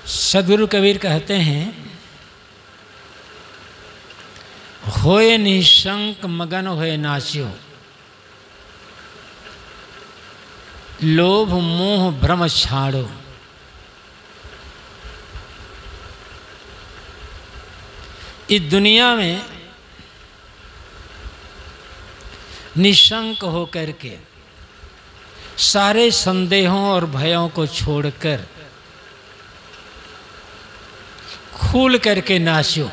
सद्गुरु कबीर कहते हैं, होए निशंक मगन होए नाच्यो, लोभ मोह भ्रम छाड़ो। इस दुनिया में निशंक होकर के सारे संदेहों और भयों को छोड़कर खुल करके नाचो।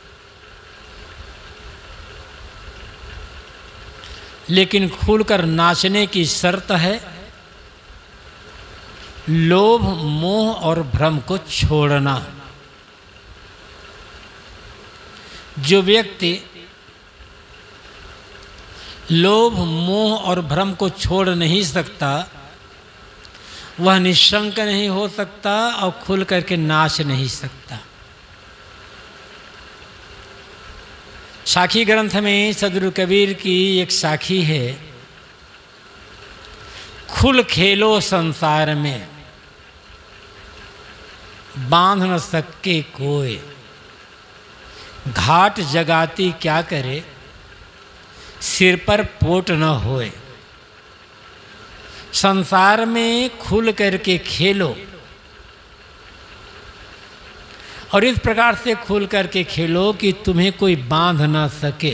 लेकिन खुलकर नाचने की शर्त है लोभ मोह और भ्रम को छोड़ना। जो व्यक्ति लोभ मोह और भ्रम को छोड़ नहीं सकता वह निशंक नहीं हो सकता और खुल करके नाच नहीं सकता। साखी ग्रंथ में सद्गुरु कबीर की एक साखी है, खुल खेलो संसार में बांध न सके कोई, घाट जगाती क्या करे सिर पर पोट न होए। संसार में खुल करके खेलो और इस प्रकार से खुल करके खेलो कि तुम्हें कोई बांध ना सके।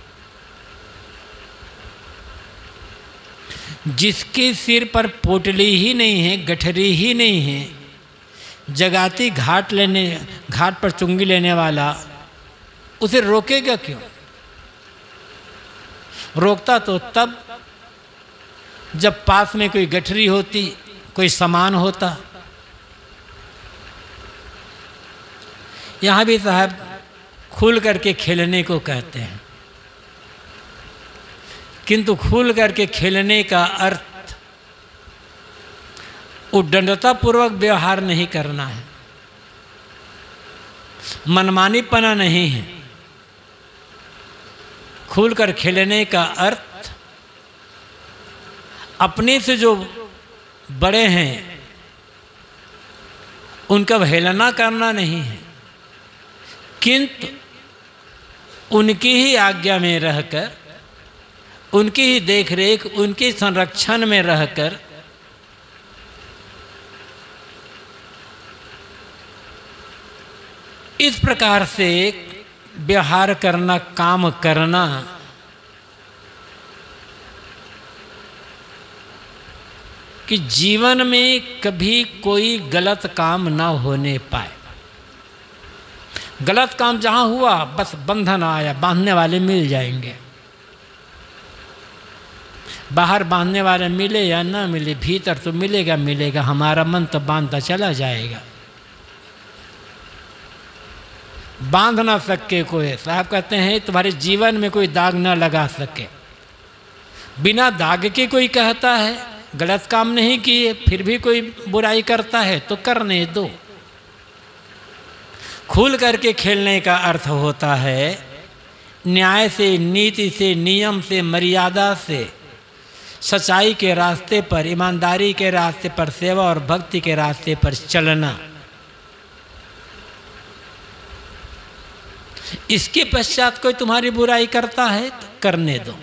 जिसके सिर पर पोटली ही नहीं है, गठरी ही नहीं है, जगाती घाट पर चुंगी लेने वाला उसे रोकेगा क्यों? रोकता तो तब जब पास में कोई गठरी होती, कोई सामान होता। यहाँ भी साहब खुल करके खेलने को कहते हैं, किंतु खुल करके खेलने का अर्थ उद्दंडतापूर्वक व्यवहार नहीं करना है, मनमानीपना नहीं है। खुलकर खेलने का अर्थ अपने से जो बड़े हैं उनका अवहेलना करना नहीं है, किंतु उनकी ही आज्ञा में रहकर, उनकी ही देखरेख, उनके संरक्षण में रहकर इस प्रकार से व्यवहार करना, काम करना कि जीवन में कभी कोई गलत काम ना होने पाए। गलत काम जहाँ हुआ बस बंधन आया, बांधने वाले मिल जाएंगे। बाहर बांधने वाले मिले या ना मिले, भीतर तो मिलेगा। हमारा मन तो बांधता चला जाएगा। बांध ना सके कोई, साहब कहते हैं तुम्हारे जीवन में कोई दाग ना लगा सके। बिना दाग के कोई कहता है गलत काम नहीं किए, फिर भी कोई बुराई करता है तो करने दो। खुल करके खेलने का अर्थ होता है न्याय से, नीति से, नियम से, मर्यादा से, सच्चाई के रास्ते पर, ईमानदारी के रास्ते पर, सेवा और भक्ति के रास्ते पर चलना। इसके पश्चात कोई तुम्हारी बुराई करता है तो करने दो,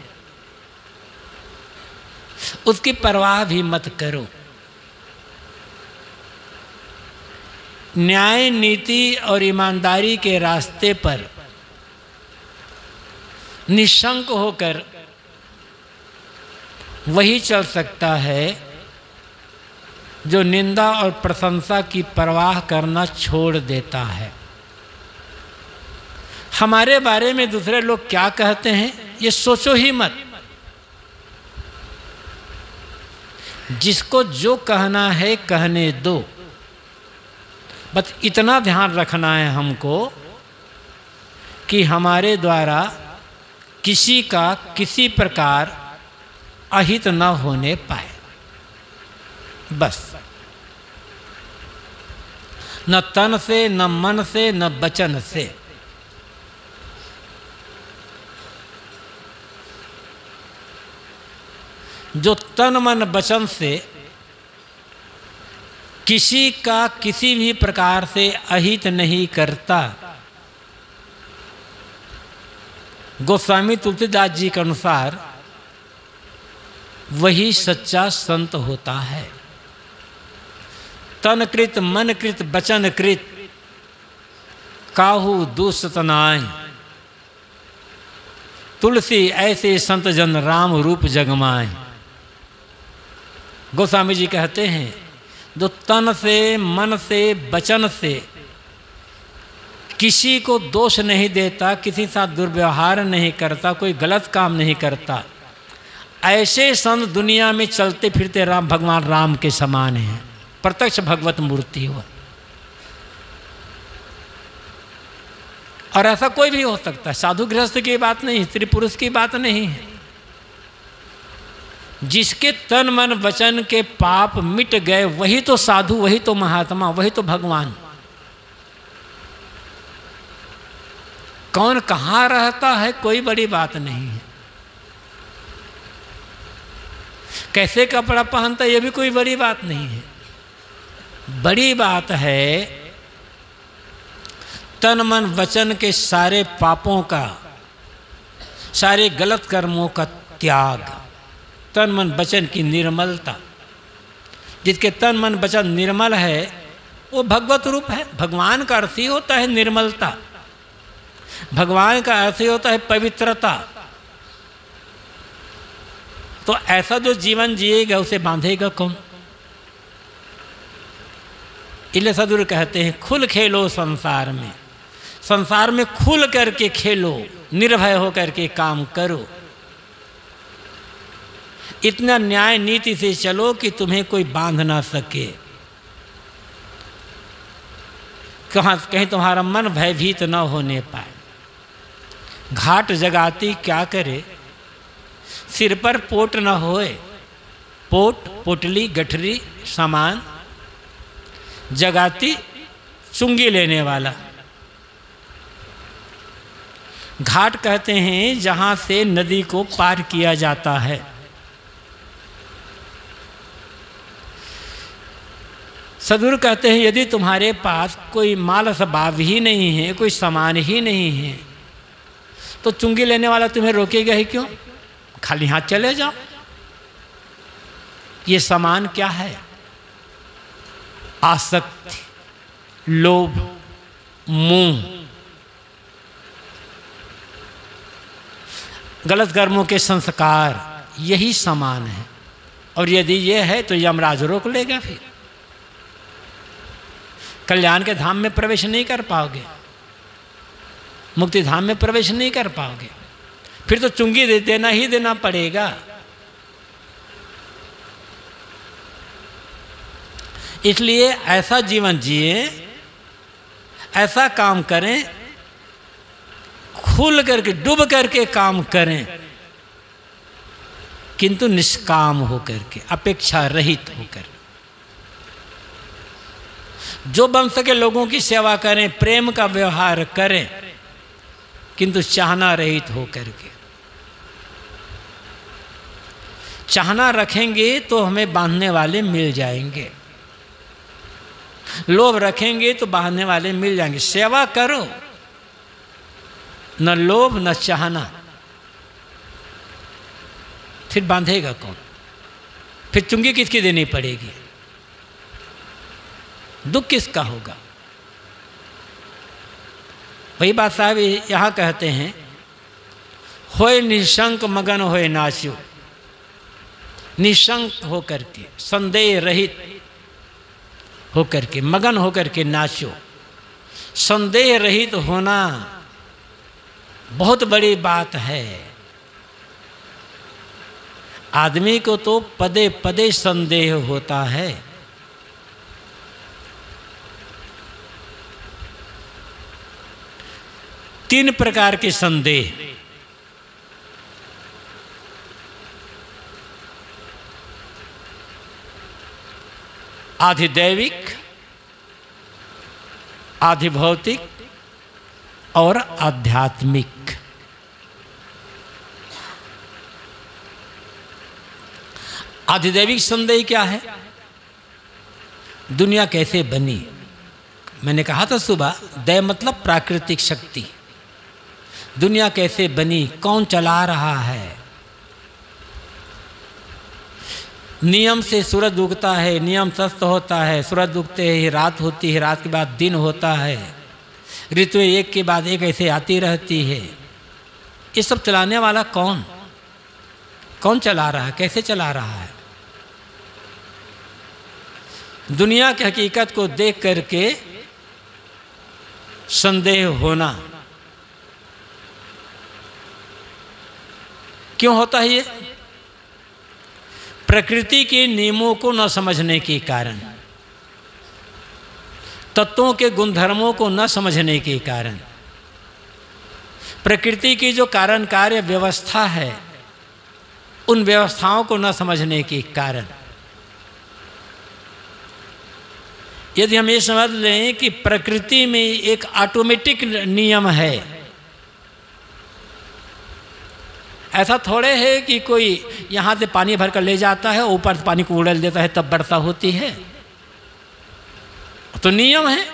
उसकी परवाह भी मत करो। न्याय, नीति और ईमानदारी के रास्ते पर निशंक होकर वही चल सकता है जो निंदा और प्रशंसा की परवाह करना छोड़ देता है। हमारे बारे में दूसरे लोग क्या कहते हैं ये सोचो ही मत। जिसको जो कहना है कहने दो, बस इतना ध्यान रखना है हमको कि हमारे द्वारा किसी का किसी प्रकार अहित न होने पाए। बस न तन से, न मन से, न वचन से। जो तन मन वचन से किसी का किसी भी प्रकार से अहित नहीं करता। गोस्वामी तुलसीदास जी के अनुसार वही सच्चा संत होता है। तन कृत मन कृत वचन कृत काहू दूषित नाय। तुलसी ऐसे संत जन राम रूप जगमाए। गोस्वामी जी कहते हैं जो तन से मन से वचन से किसी को दोष नहीं देता, किसी साथ दुर्व्यवहार नहीं करता, कोई गलत काम नहीं करता, ऐसे संत दुनिया में चलते फिरते राम भगवान राम के समान हैं, प्रत्यक्ष भगवत मूर्ति हो। और ऐसा कोई भी हो सकता है, साधु गृहस्थ की बात नहीं, स्त्री पुरुष की बात नहीं है। जिसके तन मन वचन के पाप मिट गए वही तो साधु, वही तो महात्मा, वही तो भगवान। कौन कहाँ रहता है कोई बड़ी बात नहीं है, कैसे कपड़ा पहनता है ये भी कोई बड़ी बात नहीं है। बड़ी बात है तन मन वचन के सारे पापों का, सारे गलत कर्मों का त्याग, तन मन वचन की निर्मलता। जिसके तन मन वचन निर्मल है वो भगवत रूप है। भगवान का अर्थ ही होता है निर्मलता, भगवान का अर्थ ही होता है पवित्रता। तो ऐसा जो जीवन जिएगा उसे बांधेगा कौन? इसलिए सदगुरु कहते हैं खुल खेलो संसार में, संसार में खुल करके खेलो, निर्भय होकर के काम करो। इतना न्याय नीति से चलो कि तुम्हें कोई बांध ना सके। कहीं तुम्हारा मन भयभीत न होने पाए। घाट जगाती क्या करे, सिर पर पोट न होए। पोट पोटली गठरी सामान, जगाती चुंगी लेने वाला। घाट कहते हैं जहाँ से नदी को पार किया जाता है। सदगुरु कहते हैं यदि तुम्हारे पास कोई माल सबाब ही नहीं है, कोई सामान ही नहीं है, तो चुंगी लेने वाला तुम्हें रोकेगा ही क्यों? खाली हाथ चले जाओ। ये सामान क्या है? आसक्ति, लोभ, मोह, गलत कर्मों के संस्कार, यही सामान है। और यदि ये है तो यमराज रोक लेगा, फिर कल्याण के धाम में प्रवेश नहीं कर पाओगे, मुक्ति धाम में प्रवेश नहीं कर पाओगे। फिर तो चुंगी देना ही देना पड़ेगा। इसलिए ऐसा जीवन जिए, ऐसा काम करें, खुल करके डूब करके काम करें, किंतु निष्काम होकर के, अपेक्षा रहित होकर। जो बन सके लोगों की सेवा करें, प्रेम का व्यवहार करें, किंतु चाहना रहित होकर के। चाहना रखेंगे तो हमें बांधने वाले मिल जाएंगे, लोभ रखेंगे तो बांधने वाले मिल जाएंगे। सेवा करो, न लोभ न चाहना, फिर बांधेगा कौन? फिर चुंगी किसकी देनी पड़ेगी? दुख किसका होगा? वही बात साहब यहाँ कहते हैं, होए निशंक मगन होए नाचो। निशंक होकर के, संदेह रहित होकर के, मगन होकर के नाचो। संदेह रहित होना बहुत बड़ी बात है। आदमी को तो पदे पदे संदेह होता है। तीन प्रकार के संदेह, आधिदैविक, आधिभौतिक और आध्यात्मिक। आधिदैविक संदेह क्या है? दुनिया कैसे बनी? मैंने कहा था सुबह, दया मतलब प्राकृतिक शक्ति। दुनिया कैसे बनी, कौन चला रहा है? नियम से सूरज उगता है, नियम से अस्त होता है, सूरज उगते ही रात होती है, रात के बाद दिन होता है, ऋतुएं एक के बाद एक ऐसे आती रहती है। ये सब चलाने वाला कौन? कौन चला रहा है, कैसे चला रहा है? दुनिया की हकीकत को देख करके संदेह होना क्यों होता है? ये प्रकृति के नियमों को न समझने के कारण, तत्वों के गुणधर्मों को न समझने के कारण, प्रकृति की जो कारण कार्य व्यवस्था है उन व्यवस्थाओं को न समझने के कारण। यदि हम ये समझ लें कि प्रकृति में एक ऑटोमेटिक नियम है, ऐसा थोड़े है कि कोई यहाँ से पानी भर कर ले जाता है, ऊपर से पानी को उड़ेल देता है तब वर्षा होती है। तो नियम है।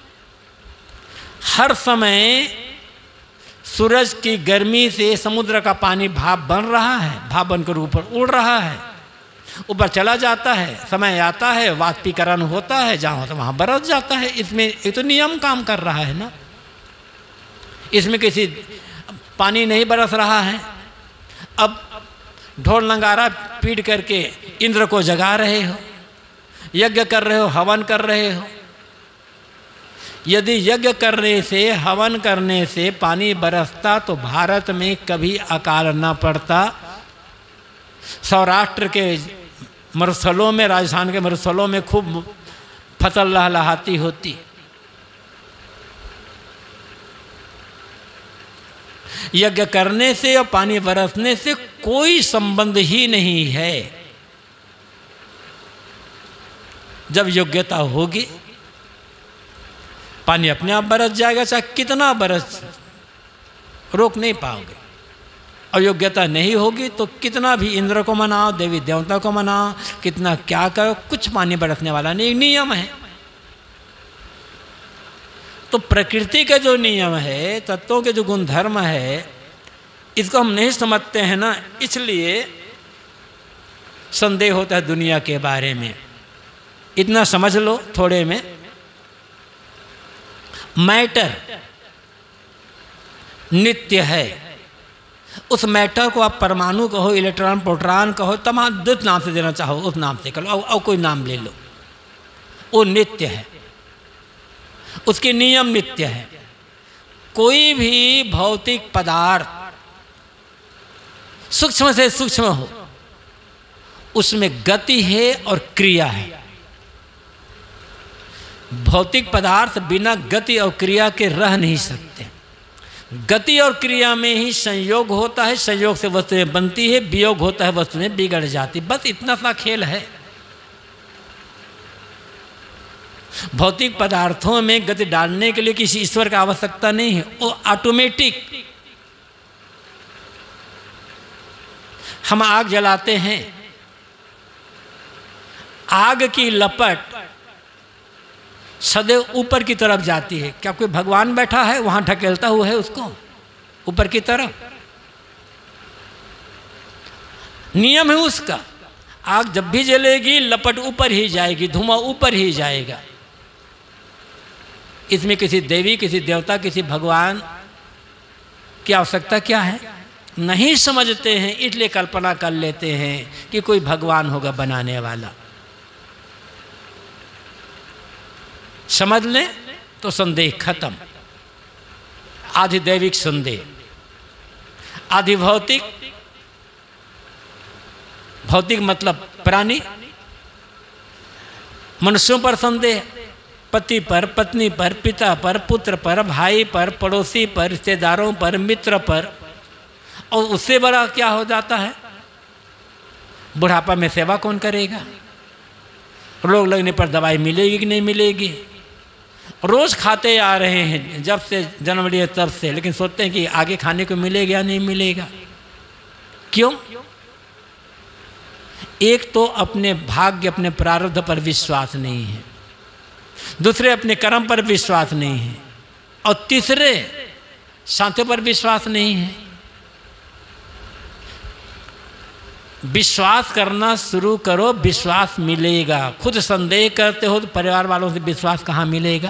हर समय सूरज की गर्मी से समुद्र का पानी भाप बन रहा है, भाप बनकर ऊपर उड़ रहा है, ऊपर चला जाता है, समय आता है, वाष्पीकरण होता है, जहाँ होता है वहाँ बरस जाता है। इसमें एक तो नियम काम कर रहा है ना, इसमें किसी पानी नहीं बरस रहा है। अब ढोल नगारा पीट करके इंद्र को जगा रहे हो, यज्ञ कर रहे हो, हवन कर रहे हो। यदि यज्ञ करने से, हवन करने से पानी बरसता तो भारत में कभी अकाल न पड़ता। सौराष्ट्र के मरुस्थलों में, राजस्थान के मरुस्थलों में खूब फसल लहलहाती होती। यज्ञ करने से और पानी बरसने से कोई संबंध ही नहीं है। जब योग्यता होगी पानी अपने आप बरस जाएगा, चाहे कितना बरस, रोक नहीं पाओगे। और योग्यता नहीं होगी तो कितना भी इंद्र को मनाओ, देवी देवता को मनाओ, कितना क्या करो, कुछ पानी बरसने वाला नहीं। नियम है। तो प्रकृति का जो नियम है, तत्वों के जो गुणधर्म है, इसको हम नहीं समझते हैं ना, इसलिए संदेह होता है दुनिया के बारे में। इतना समझ लो थोड़े में, मैटर नित्य है। उस मैटर को आप परमाणु कहो, इलेक्ट्रॉन, प्रोटॉन कहो, तमाम जिस नाम से देना चाहो उस नाम से करो, और कोई नाम ले लो, वो नित्य है। उसके नियम नित्य है। कोई भी भौतिक पदार्थ सूक्ष्म से सूक्ष्म हो, उसमें गति है और क्रिया है। भौतिक पदार्थ बिना गति और क्रिया के रह नहीं सकते। गति और क्रिया में ही संयोग होता है, संयोग से वस्तुएं बनती है, वियोग होता है वस्तुएं बिगड़ जाती। बस इतना सा खेल है। भौतिक पदार्थों में गति डालने के लिए किसी ईश्वर की आवश्यकता नहीं है, वो ऑटोमेटिक। हम आग जलाते हैं, आग की लपट सदैव ऊपर की तरफ जाती है। क्या कोई भगवान बैठा है वहां ढकेलता हुआ है उसको ऊपर की तरफ? नियम है उसका। आग जब भी जलेगी लपट ऊपर ही जाएगी, धुआं ऊपर ही जाएगा। इसमें किसी देवी, किसी देवता, किसी भगवान की आवश्यकता क्या है? नहीं समझते हैं, इसलिए कल्पना कर लेते हैं कि कोई भगवान होगा बनाने वाला। समझ लें तो संदेह खत्म। आधि दैविक संदेह, आधि भौतिक। भौतिक मतलब प्राणी, मनुष्यों पर संदेह, पति पर, पत्नी पर, पिता पर, पुत्र पर, भाई पर, पड़ोसी पर, रिश्तेदारों पर, मित्र पर। और उससे बड़ा क्या हो जाता है, बुढ़ापा में सेवा कौन करेगा? रोग लगने पर दवाई मिलेगी कि नहीं मिलेगी? रोज खाते आ रहे हैं जब से जन्म लिए तब से, लेकिन सोचते हैं कि आगे खाने को मिलेगा या नहीं मिलेगा। क्यों? एक तो अपने भाग्य, अपने प्रारब्ध पर विश्वास नहीं है। दूसरे अपने कर्म पर विश्वास नहीं है, और तीसरे साथियों पर विश्वास नहीं है। विश्वास करना शुरू करो, विश्वास मिलेगा। खुद संदेह करते हो तो परिवार वालों से विश्वास कहाँ मिलेगा?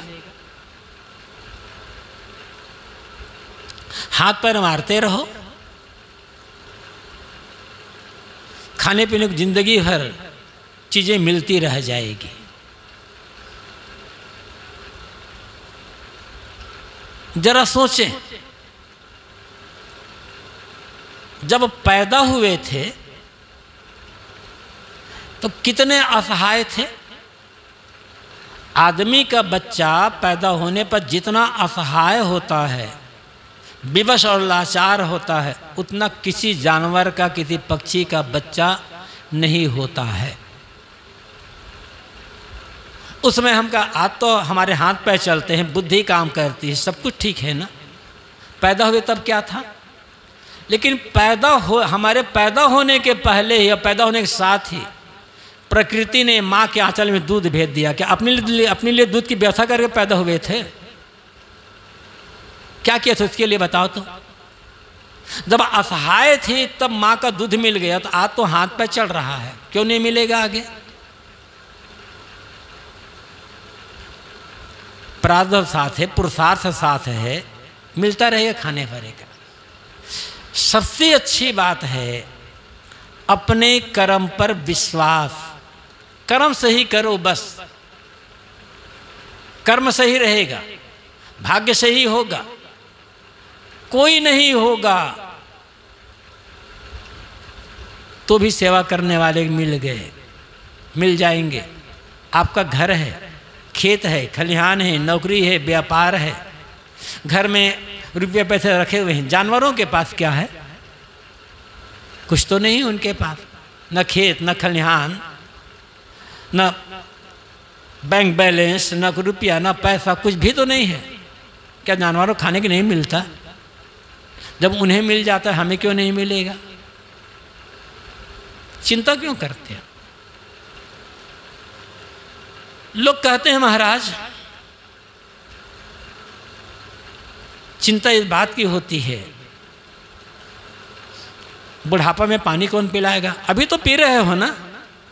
हाथ पैर मारते रहो, खाने पीने की जिंदगी भर चीजें मिलती रह जाएगी। जरा सोचें, जब पैदा हुए थे तो कितने असहाय थे। आदमी का बच्चा पैदा होने पर जितना असहाय होता है, विवश और लाचार होता है, उतना किसी जानवर का, किसी पक्षी का बच्चा नहीं होता है। उसमें हम का आज तो हमारे हाथ पैर चलते हैं, बुद्धि काम करती है, सब कुछ ठीक है ना। पैदा हुए तब क्या था? लेकिन हमारे पैदा होने के पहले ही या पैदा होने के साथ ही प्रकृति ने माँ के आंचल में दूध भेज दिया। क्या अपने लिए दूध की व्यवस्था करके पैदा हुए थे? क्या किया था उसके लिए बताओ तो? जब असहाय थे तब माँ का दूध मिल गया, तो आज तो हाथ पे चल रहा है, क्यों नहीं मिलेगा आगे? प्रारब्ध साथ है, पुरुषार्थ साथ है, मिलता रहेगा खाने भरे का। सबसे अच्छी बात है अपने कर्म पर विश्वास। कर्म सही करो, बस कर्म सही रहेगा, भाग्य सही होगा। कोई नहीं होगा तो भी सेवा करने वाले मिल जाएंगे। आपका घर है, खेत है, खलिहान है, नौकरी है, व्यापार है, घर में रुपये पैसे रखे हुए हैं। जानवरों के पास क्या है? कुछ तो नहीं उनके पास, न खेत, न खलिहान, न बैंक बैलेंस, न रुपया, न पैसा, कुछ भी तो नहीं है। क्या जानवरों खाने के नहीं मिलता? जब उन्हें मिल जाता है, हमें क्यों नहीं मिलेगा? चिंता क्यों करते हैं? लोग कहते हैं महाराज चिंता इस बात की होती है, बुढ़ापा में पानी कौन पिलाएगा? अभी तो पी रहे हो ना,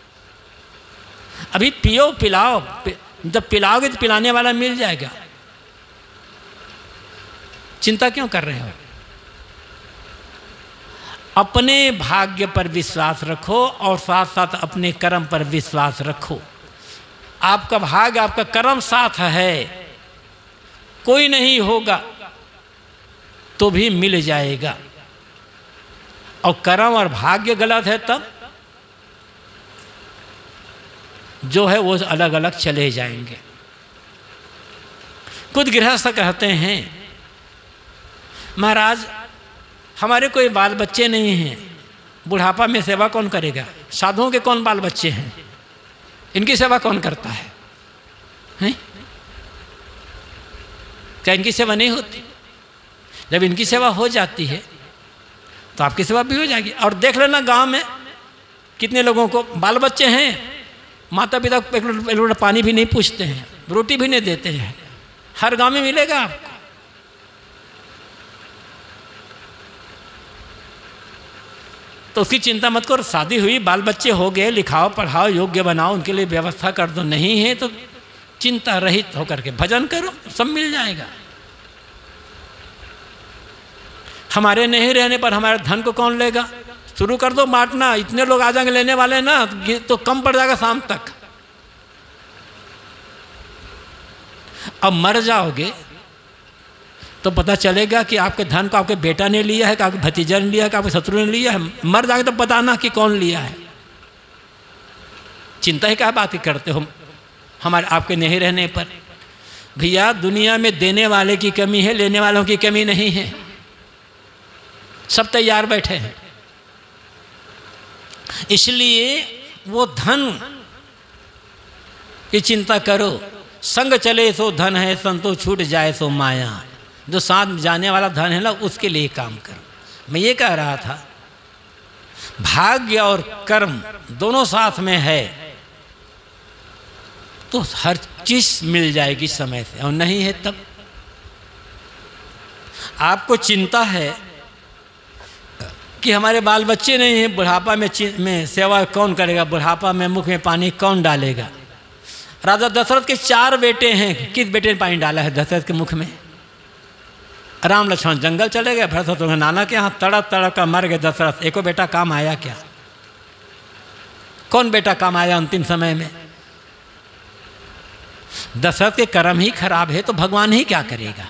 अभी पियो, पिलाओ। जब पिलाओगे तो पिलाने वाला मिल जाएगा। चिंता क्यों कर रहे हो? अपने भाग्य पर विश्वास रखो और साथ साथ अपने कर्म पर विश्वास रखो। आपका भाग्य, आपका कर्म साथ है, कोई नहीं होगा तो भी मिल जाएगा। और कर्म और भाग्य गलत है तब जो है वो अलग अलग चले जाएंगे। कुछ गृहस्थ कहते हैं महाराज हमारे कोई बाल बच्चे नहीं हैं, बुढ़ापा में सेवा कौन करेगा? साधुओं के कौन बाल बच्चे हैं, इनकी सेवा कौन करता है? हैं? क्या इनकी सेवा नहीं होती? जब इनकी सेवा हो जाती है तो आपकी सेवा भी हो जाएगी। और देख लेना गांव में कितने लोगों को बाल बच्चे हैं, माता पिता एक लोटा पानी भी नहीं पूछते हैं, रोटी भी नहीं देते हैं। हर गांव में मिलेगा आपको। तो उसकी चिंता मत करो। शादी हुई, बाल बच्चे हो गए, लिखाओ पढ़ाओ, योग्य बनाओ, उनके लिए व्यवस्था कर दो। नहीं है तो चिंता रहित होकर के भजन करो, सब मिल जाएगा। हमारे नहीं रहने पर हमारे धन को कौन लेगा? शुरू कर दो बांटना, इतने लोग आ जाएंगे लेने वाले ना, तो कम पड़ जाएगा शाम तक। अब मर जाओगे तो पता चलेगा कि आपके धन को आपके बेटा ने लिया है, कि आपके भतीजा ने लिया है, कि आपके शत्रु ने लिया है। मर जाएंगे तो बताना कि कौन लिया है। चिंता ही क्या बात करते हो हमारे आपके नहीं रहने पर? भैया दुनिया में देने वाले की कमी है, लेने वालों की कमी नहीं है। सब तैयार बैठे हैं। इसलिए वो धन की चिंता करो। संग चले सो धन है, संतो छूट जाए सो माया। जो साथ जाने वाला धन है ना, उसके लिए काम करो। मैं ये कह रहा था भाग्य और कर्म दोनों साथ में है। तो हर चीज मिल जाएगी समय से, और नहीं है तब आपको चिंता है कि हमारे बाल बच्चे नहीं हैं, बुढ़ापा में सेवा कौन करेगा, बुढ़ापा में मुख में पानी कौन डालेगा। राजा दशरथ के 4 बेटे हैं, किस बेटे ने पानी डाला है दशरथ के मुख में? राम लक्ष्मण जंगल चले गए, भरत शत्रुघ्न नाना के यहाँ तड़प तड़प कर मर गए दशरथ। एको बेटा काम आया क्या? कौन बेटा काम आया अंतिम समय में? दशरथ के कर्म ही खराब है तो भगवान ही क्या करेगा।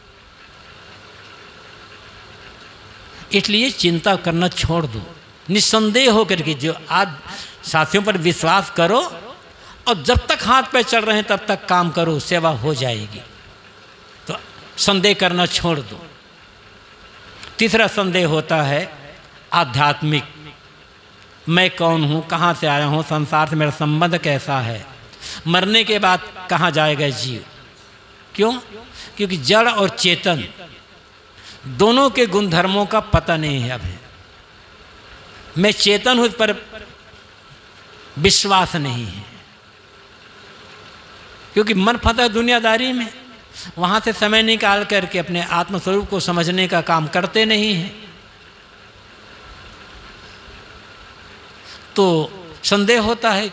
इसलिए चिंता करना छोड़ दो, निस्संदेह होकर के जो आज साथियों पर विश्वास करो, और जब तक हाथ पे चल रहे हैं तब तक काम करो, सेवा हो जाएगी। तो संदेह करना छोड़ दो। तीसरा संदेह होता है आध्यात्मिक, मैं कौन हूँ, कहाँ से आया हूँ, संसार से मेरा संबंध कैसा है, मरने के बाद कहाँ जाएगा जीव। क्यों? क्योंकि जड़ और चेतन दोनों के गुणधर्मों का पता नहीं है अभी। मैं चेतन हूँ इस पर विश्वास नहीं है, क्योंकि मन फंसा दुनियादारी में, वहाँ से समय निकाल करके अपने आत्मस्वरूप को समझने का काम करते नहीं हैं। तो संदेह होता है,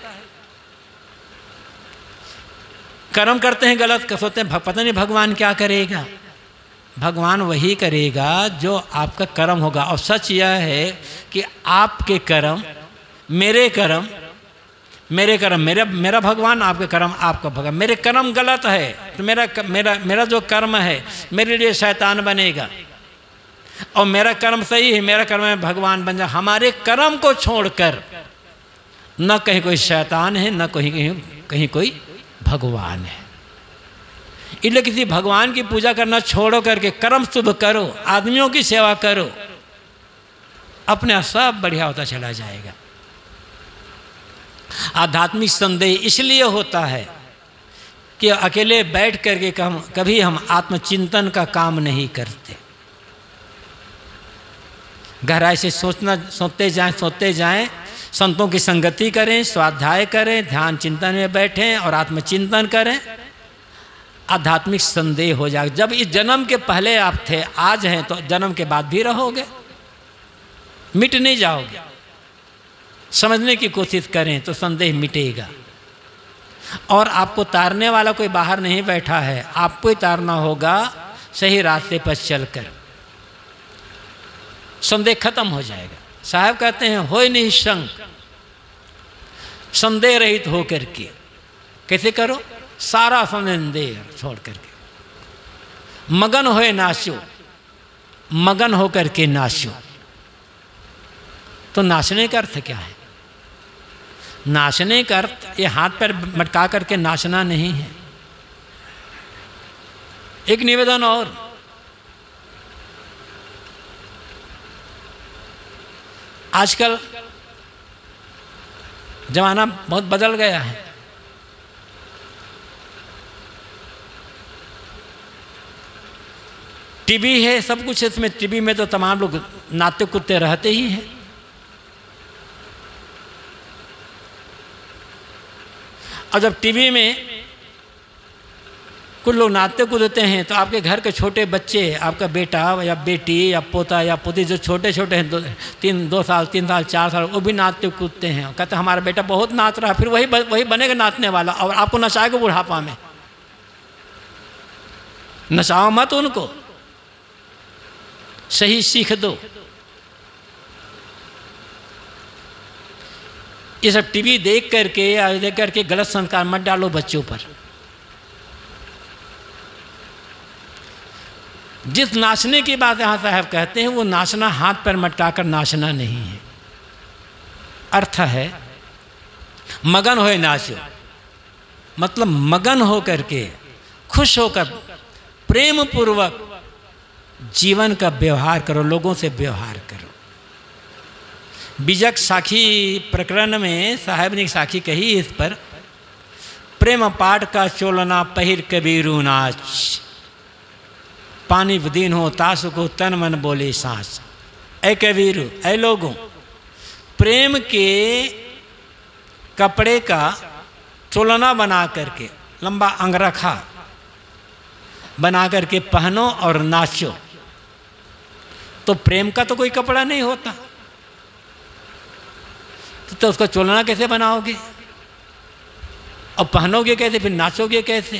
कर्म करते हैं गलत, सोचते हैं पता नहीं भगवान क्या करेगा। भगवान वही करेगा जो आपका कर्म होगा। और सच यह है कि आपके कर्म, मेरे कर्म मेरा भगवान, आपके कर्म आपका भगवान। मेरे कर्म गलत है तो मेरा जो कर्म है मेरे लिए शैतान बनेगा, और मेरा कर्म सही है, मेरा कर्म है भगवान बन जाए। हमारे कर्म को छोड़कर न कहीं कोई शैतान है, न कहीं कोई भगवान है। इसलिए किसी भगवान की पूजा करना छोड़ो करके कर्म शुभ करो, आदमियों की सेवा करो, अपने आप सब बढ़िया होता चला जाएगा। आध्यात्मिक संदेह इसलिए होता है कि अकेले बैठ करके कभी हम आत्मचिंतन का काम नहीं करते। गहराई से सोचते जाएं, संतों की संगति करें, स्वाध्याय करें, ध्यान चिंतन में बैठें और आत्मचिंतन करें। आध्यात्मिक संदेह हो जाएगा। जब इस जन्म के पहले आप थे, आज हैं, तो जन्म के बाद भी रहोगे, मिट नहीं जाओगे। समझने की कोशिश करें तो संदेह मिटेगा। और आपको तारने वाला कोई बाहर नहीं बैठा है, आपको ही तारना होगा सही रास्ते पर चलकर। संदेह खत्म हो जाएगा। साहब कहते हैं होय निःशंक, संदेह रहित होकर के। कैसे करो? सारा संदेह छोड़ करके मगन होए नाचो, मगन होकर के नाचो। तो नाचने का अर्थ क्या है? नाचने का अर्थ ये हाथ पैर मटका करके नाचना नहीं है। एक निवेदन और, आजकल जमाना बहुत बदल गया है। टीवी है, सब कुछ है इसमें। टीवी में तो तमाम लोग नाचते कूदते रहते ही हैं। और जब टीवी में कुछ लोग नाचते कूदते हैं तो आपके घर के छोटे बच्चे, आपका बेटा या बेटी या पोता या पोती जो छोटे छोटे हैं, 2 साल 3 साल 4 साल, वो भी नाचते कूदते हैं। कहते हैं हमारा बेटा बहुत नाच रहा है, फिर वही बनेगा नाचने वाला और आपको नचाएगा बुढ़ापा में। नचाओ मत उनको, सही सीख दो। ये सब टीवी देख करके गलत संस्कार मत डालो बच्चों पर। जिस नाचने की बात यहाँ साहब कहते हैं वो नाचना हाथ पैर मटका कर नाचना नहीं है। अर्थ है मगन होए नाचो, मतलब मगन हो करके, खुश होकर, प्रेम पूर्वक जीवन का व्यवहार करो, लोगों से व्यवहार करो। बीजक साखी प्रकरण में साहब ने साखी कही इस पर, प्रेम पाठ का चोलना पहिर कबीरू नाच, पानी दीन हो तास को तन मन बोले सांस। ऐ कबीरू, ऐ लोगों, प्रेम के कपड़े का चोलना बना करके, लंबा अंगरखा बना करके पहनो और नाचो, तो प्रेम का तो कोई कपड़ा नहीं होता, तो उसका चोलना कैसे बनाओगे और पहनोगे कैसे, फिर नाचोगे कैसे?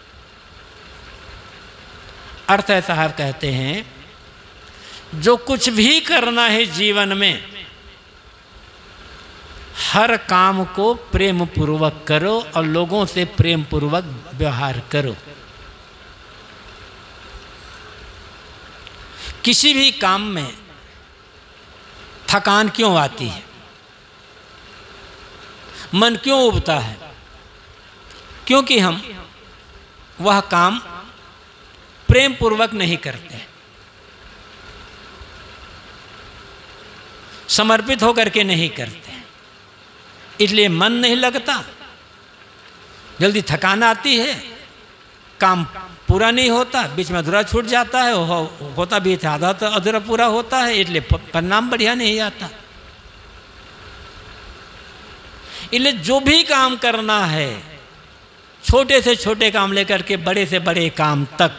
अर्थ है साहब कहते हैं, जो कुछ भी करना है जीवन में, हर काम को प्रेम पूर्वक करो और लोगों से प्रेम पूर्वक व्यवहार करो। किसी भी काम में थकान क्यों आती है, मन क्यों उबता है? क्योंकि हम वह काम प्रेम पूर्वक नहीं करते, समर्पित होकर के नहीं करते, इसलिए मन नहीं लगता, जल्दी थकान आती है, काम पूरा नहीं होता, बीच में अधूरा छूट जाता है, होता भी था आधा तो अधूरा पूरा होता है, इसलिए परिणाम बढ़िया नहीं आता। इसलिए जो भी काम करना है, छोटे से छोटे काम लेकर के बड़े से बड़े काम तक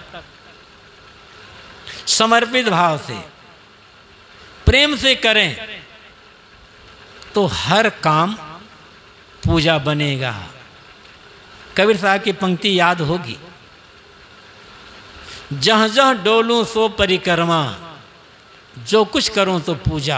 समर्पित भाव से प्रेम से करें तो हर काम पूजा बनेगा। कबीर साहब की पंक्ति याद होगी, जहाँ जहाँ डोलूं सो परिक्रमा, जो कुछ करूं तो पूजा।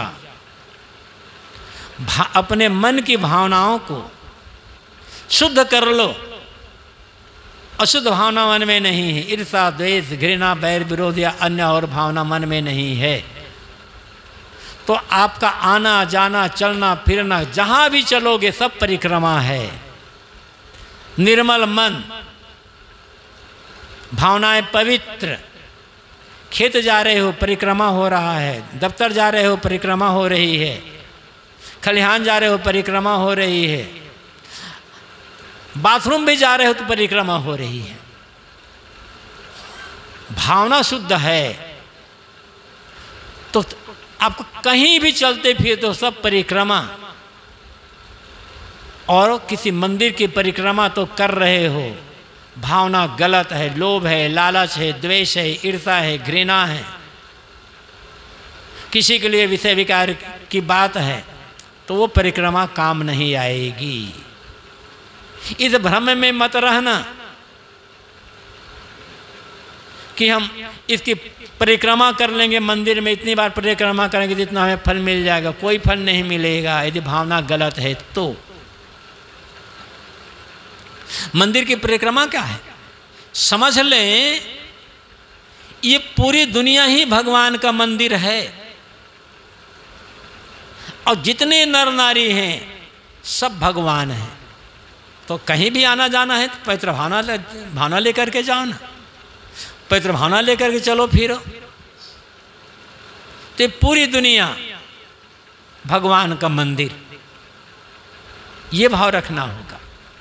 अपने मन की भावनाओं को शुद्ध कर लो, अशुद्ध भावना मन में नहीं है, ईर्षा द्वेष घृणा बैर विरोध या अन्य और भावना मन में नहीं है, तो आपका आना जाना चलना फिरना जहाँ भी चलोगे सब परिक्रमा है। निर्मल मन, भावनाएं पवित्र, खेत जा रहे हो परिक्रमा हो रहा है, दफ्तर जा रहे हो परिक्रमा हो रही है, खलिहान जा रहे हो परिक्रमा हो रही है, बाथरूम भी जा रहे हो तो परिक्रमा हो रही है। भावना शुद्ध है तो आपको कहीं भी चलते फिरते तो सब परिक्रमा, और किसी मंदिर की परिक्रमा तो कर रहे हो, भावना गलत है, लोभ है, लालच है, द्वेष है, ईर्षा है, घृणा है, किसी के लिए विषय विकार की बात है, तो वो परिक्रमा काम नहीं आएगी। इस भ्रम में मत रहना कि हम इसकी परिक्रमा कर लेंगे, मंदिर में इतनी बार परिक्रमा करेंगे जितना हमें फल मिल जाएगा। कोई फल नहीं मिलेगा यदि भावना गलत है तो। मंदिर की परिक्रमा क्या है? समझ लें ये पूरी दुनिया ही भगवान का मंदिर है, और जितने नर नारी हैं सब भगवान हैं। तो कहीं भी आना जाना है तो पवित्र भावना लेकर के जाओ ना, पवित्र भावना लेकर के चलो फिरो। तो पूरी दुनिया भगवान का मंदिर, ये भाव रखना होगा।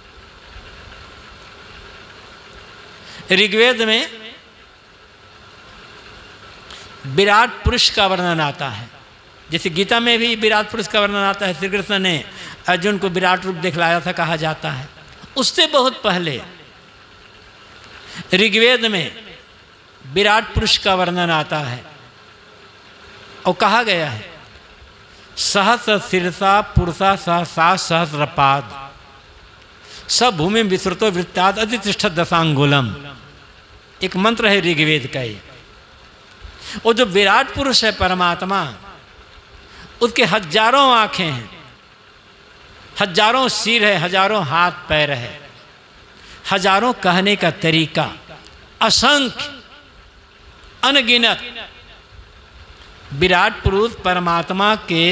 ऋग्वेद में विराट पुरुष का वर्णन आता है, जैसे गीता में भी विराट पुरुष का वर्णन आता है। श्री कृष्ण ने अर्जुन को विराट रूप दिखलाया था कहा जाता है। उससे बहुत पहले ऋग्वेद में विराट पुरुष का वर्णन आता है और कहा गया है, सहस्र शीर्षा पुरुषा सहसा सहस्रपाद सब भूमि विस्तृतो वृत्ताद अतिष्ठ दशांगुलम। एक मंत्र है ऋग्वेद का ये। वो जो विराट पुरुष है परमात्मा, उसके हजारों आंखें हैं, हजारों सिर है, हजारों हाथ पैर है, हजारों कहने का तरीका, असंख्य अनगिनत विराट पुरुष परमात्मा के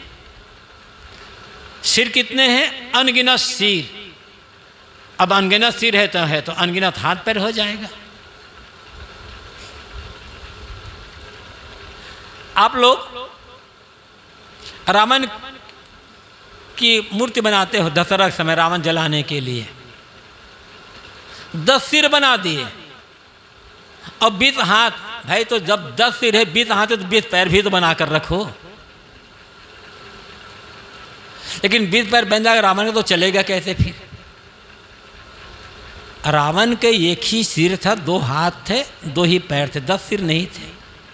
सिर कितने हैं? अनगिनत सिर। अब अनगिनत सिर है तो अनगिनत हाथ पैर हो जाएगा। आप लोग रावण की मूर्ति बनाते हो दशहरा के समय, रावण जलाने के लिए 10 सिर बना दिए और 20 हाथ। भाई तो जब 10 सिर है 20 हाथ है तो 20 पैर भी तो बनाकर रखो। लेकिन 20 पैर बन जाएगा रावण का तो चलेगा कैसे फिर? रावण के एक ही सिर था, 2 हाथ थे, 2 ही पैर थे, 10 सिर नहीं थे।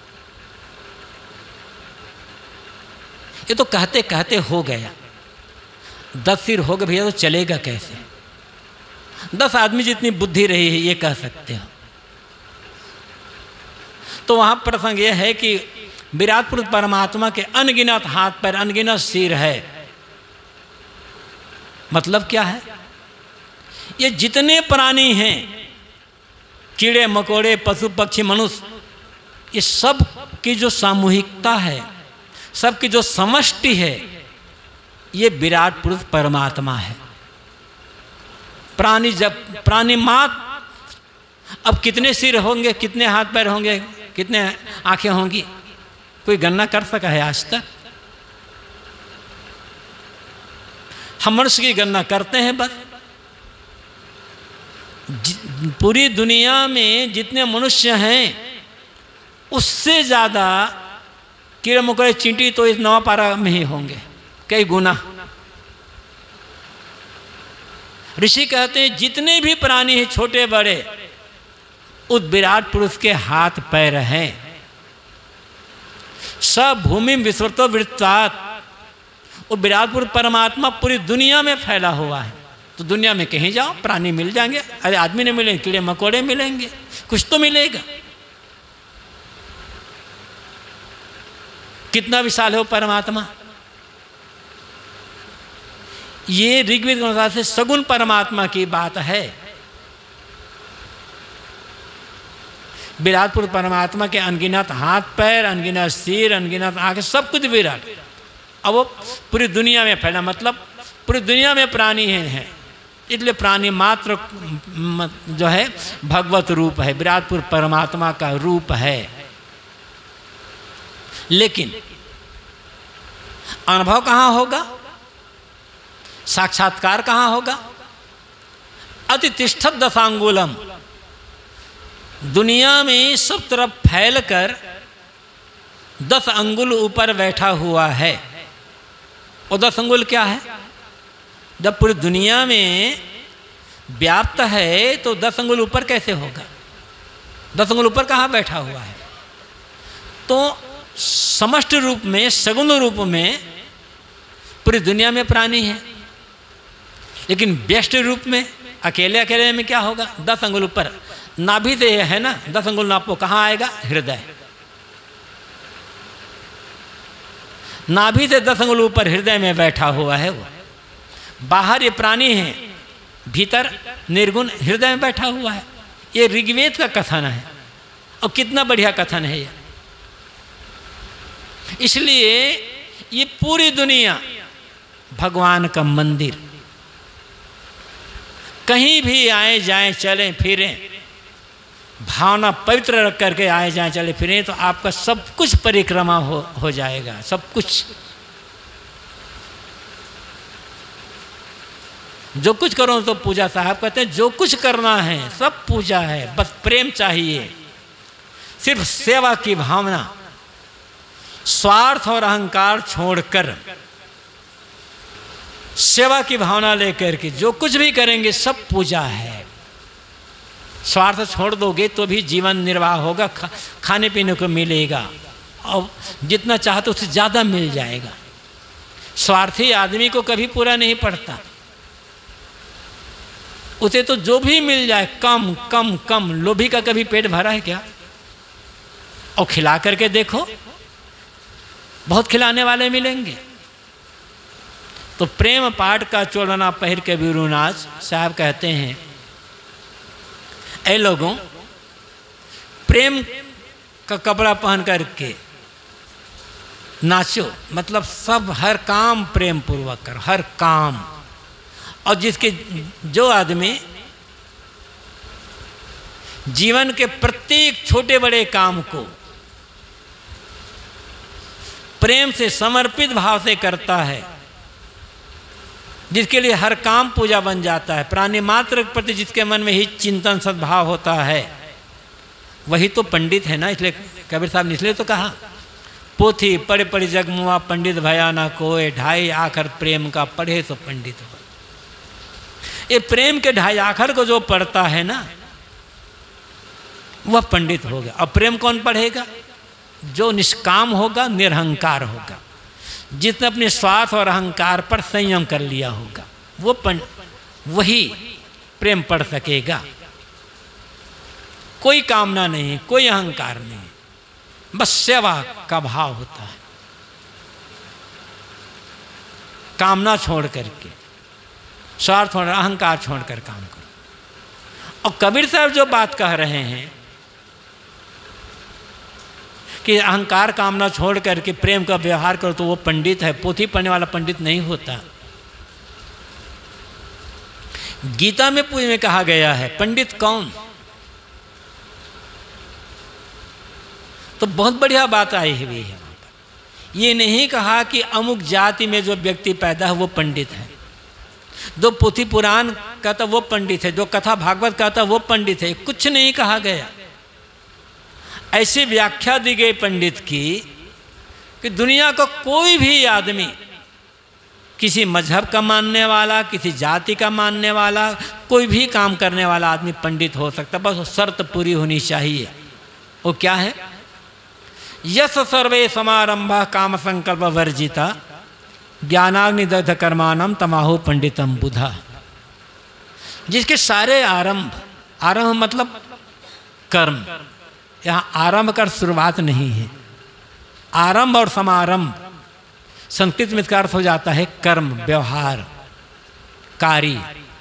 ये तो कहते कहते हो गया। 10 सिर हो गए भैया तो चलेगा कैसे? 10 आदमी जितनी बुद्धि रही है ये कह सकते हो। तो वहाँ प्रसंग ये है कि विराट पुरुष परमात्मा के अनगिनत हाथ पैर, अनगिनत सिर है। मतलब क्या है? ये जितने प्राणी हैं, कीड़े मकोड़े, पशु पक्षी मनुष्य, ये सब की जो सामूहिकता है, सब की जो समष्टि है, ये विराट पुरुष परमात्मा है। प्राणी मात्र अब कितने सिर होंगे, कितने हाथ पैर होंगे, कितने आंखें होंगी, कोई गणना कर सका है आज तक? हम मनुष्य की गणना करते हैं बस। पूरी दुनिया में जितने मनुष्य हैं उससे ज़्यादा कीड़े मकोड़े चींटी तो इस नवापारा में ही होंगे, कई गुना। ऋषि कहते हैं जितने भी प्राणी हैं छोटे बड़े, उस विराट पुरुष के हाथ पैर हैं। सब भूमि विश्वतो वृत्तात्, वो विराट पुरुष परमात्मा पूरी दुनिया में फैला हुआ है। तो दुनिया में कहीं जाओ प्राणी मिल जाएंगे। अरे आदमी नहीं मिलेंगे, कीड़े मकोड़े मिलेंगे, कुछ तो मिलेगा। कितना विशाल है वो परमात्मा। ये ऋग्वेद के अनुसार से सगुण परमात्मा की बात है। विराट पुरुष परमात्मा के अनगिनत हाथ पैर, अनगिनत सिर, अनगिनत आंखें, सब कुछ विराट। अब वो पूरी दुनिया में फैला, मतलब पूरी दुनिया में प्राणी हैं। इसलिए प्राणी मात्र जो है भगवत रूप है, विराट पुरुष परमात्मा का रूप है। लेकिन अनुभव कहाँ होगा, साक्षात्कार कहाँ होगा? अतितिष्ठत दशांगुलम, दुनिया में सब तरफ फैलकर 10 अंगुल ऊपर बैठा हुआ है। और 10 अंगुल क्या है? जब पूरी दुनिया में व्याप्त है तो 10 अंगुल ऊपर कैसे होगा? 10 अंगुल ऊपर कहाँ बैठा हुआ है? तो समष्ट रूप में, सगुण रूप में पूरी दुनिया में प्राणी है। लेकिन व्यष्टि रूप में अकेले अकेले में क्या होगा? 10 अंगुल ऊपर नाभि से है ना, 10 अंगुल नापो, कहाँ आएगा? हृदय। नाभि से 10 अंगुल ऊपर हृदय में बैठा हुआ है वो। बाहर ये प्राणी है, भीतर निर्गुण हृदय में बैठा हुआ है। ये ऋग्वेद का कथन है और कितना बढ़िया कथन है ये। इसलिए ये पूरी दुनिया भगवान का मंदिर। कहीं भी आए जाएं चलें फिरें, भावना पवित्र रख करके आए जाएं चले फिरें, तो आपका सब कुछ परिक्रमा हो जाएगा, सब कुछ। जो कुछ करो तो पूजा। साहब कहते हैं जो कुछ करना है सब पूजा है, बस प्रेम चाहिए, सिर्फ सेवा की भावना, स्वार्थ और अहंकार छोड़कर सेवा की भावना लेकर के जो कुछ भी करेंगे सब पूजा है। स्वार्थ छोड़ दोगे तो भी जीवन निर्वाह होगा, खाने पीने को मिलेगा और जितना चाहते उससे ज़्यादा मिल जाएगा। स्वार्थी आदमी को कभी पूरा नहीं पड़ता, उसे तो जो भी मिल जाए कम कम कम। लोभी का कभी पेट भरा है क्या? और खिला करके देखो, बहुत खिलाने वाले मिलेंगे। तो प्रेम पाठ का चोलना पहिर के वीरुनाज साहब कहते हैं, ऐ लोगों, प्रेम का कपड़ा पहन करके नाचो, मतलब सब हर काम प्रेम पूर्वक कर, हर काम। और जिसके जो आदमी जीवन के प्रत्येक छोटे बड़े काम को प्रेम से समर्पित भाव से करता है, जिसके लिए हर काम पूजा बन जाता है, प्राणी मात्र के प्रति जिसके मन में ही चिंतन सद्भाव होता है, वही तो पंडित है ना। इसलिए कबीर साहब ने इसलिए तो कहा, पोथी पढ़े पढ़े जगमुआ पंडित भया ना कोय, ढाई आखर प्रेम का पढ़े तो पंडित हो। ये प्रेम के ढाई आखर को जो पढ़ता है ना वह पंडित हो गया। अब प्रेम कौन पढ़ेगा? जो निष्काम होगा, निरहंकार होगा, जिसने अपने स्वार्थ और अहंकार पर संयम कर लिया होगा, वो वही प्रेम पढ़ सकेगा। कोई कामना नहीं, कोई अहंकार नहीं, बस सेवा का भाव होता है, कामना छोड़ करके, स्वार्थ छोड़, अहंकार छोड़कर काम करो। और कबीर साहब जो बात कह रहे हैं कि अहंकार कामना छोड़ करके प्रेम का व्यवहार करो, तो वो पंडित है। पोथी पढ़ने वाला पंडित नहीं होता। गीता में पूरी में कहा गया है पंडित कौन? तो बहुत बढ़िया बात आई हुई है वहाँ पर। ये नहीं कहा कि अमुक जाति में जो व्यक्ति पैदा है वो पंडित है, जो पोथी पुराण कहता वो पंडित है, जो कथा भागवत कहता वो पंडित है, कुछ नहीं कहा गया। ऐसी व्याख्या दी गई पंडित की कि दुनिया का कोई भी आदमी, किसी मजहब का मानने वाला, किसी जाति का मानने वाला, कोई भी काम करने वाला आदमी पंडित हो सकता, बस शर्त पूरी होनी चाहिए। वो क्या है? यस सर्वे समारंभा काम संकल्प वर्जिता ज्ञानाग्निदग्ध कर्माणम तमाहु पंडितम बुधा। जिसके सारे आरंभ, आरंभ मतलब कर्म, यहाँ आरंभ कर शुरुआत नहीं है। आरंभ और समारंभ संस्कृत में इसका अर्थ हो जाता है कर्म, व्यवहार, कार्य।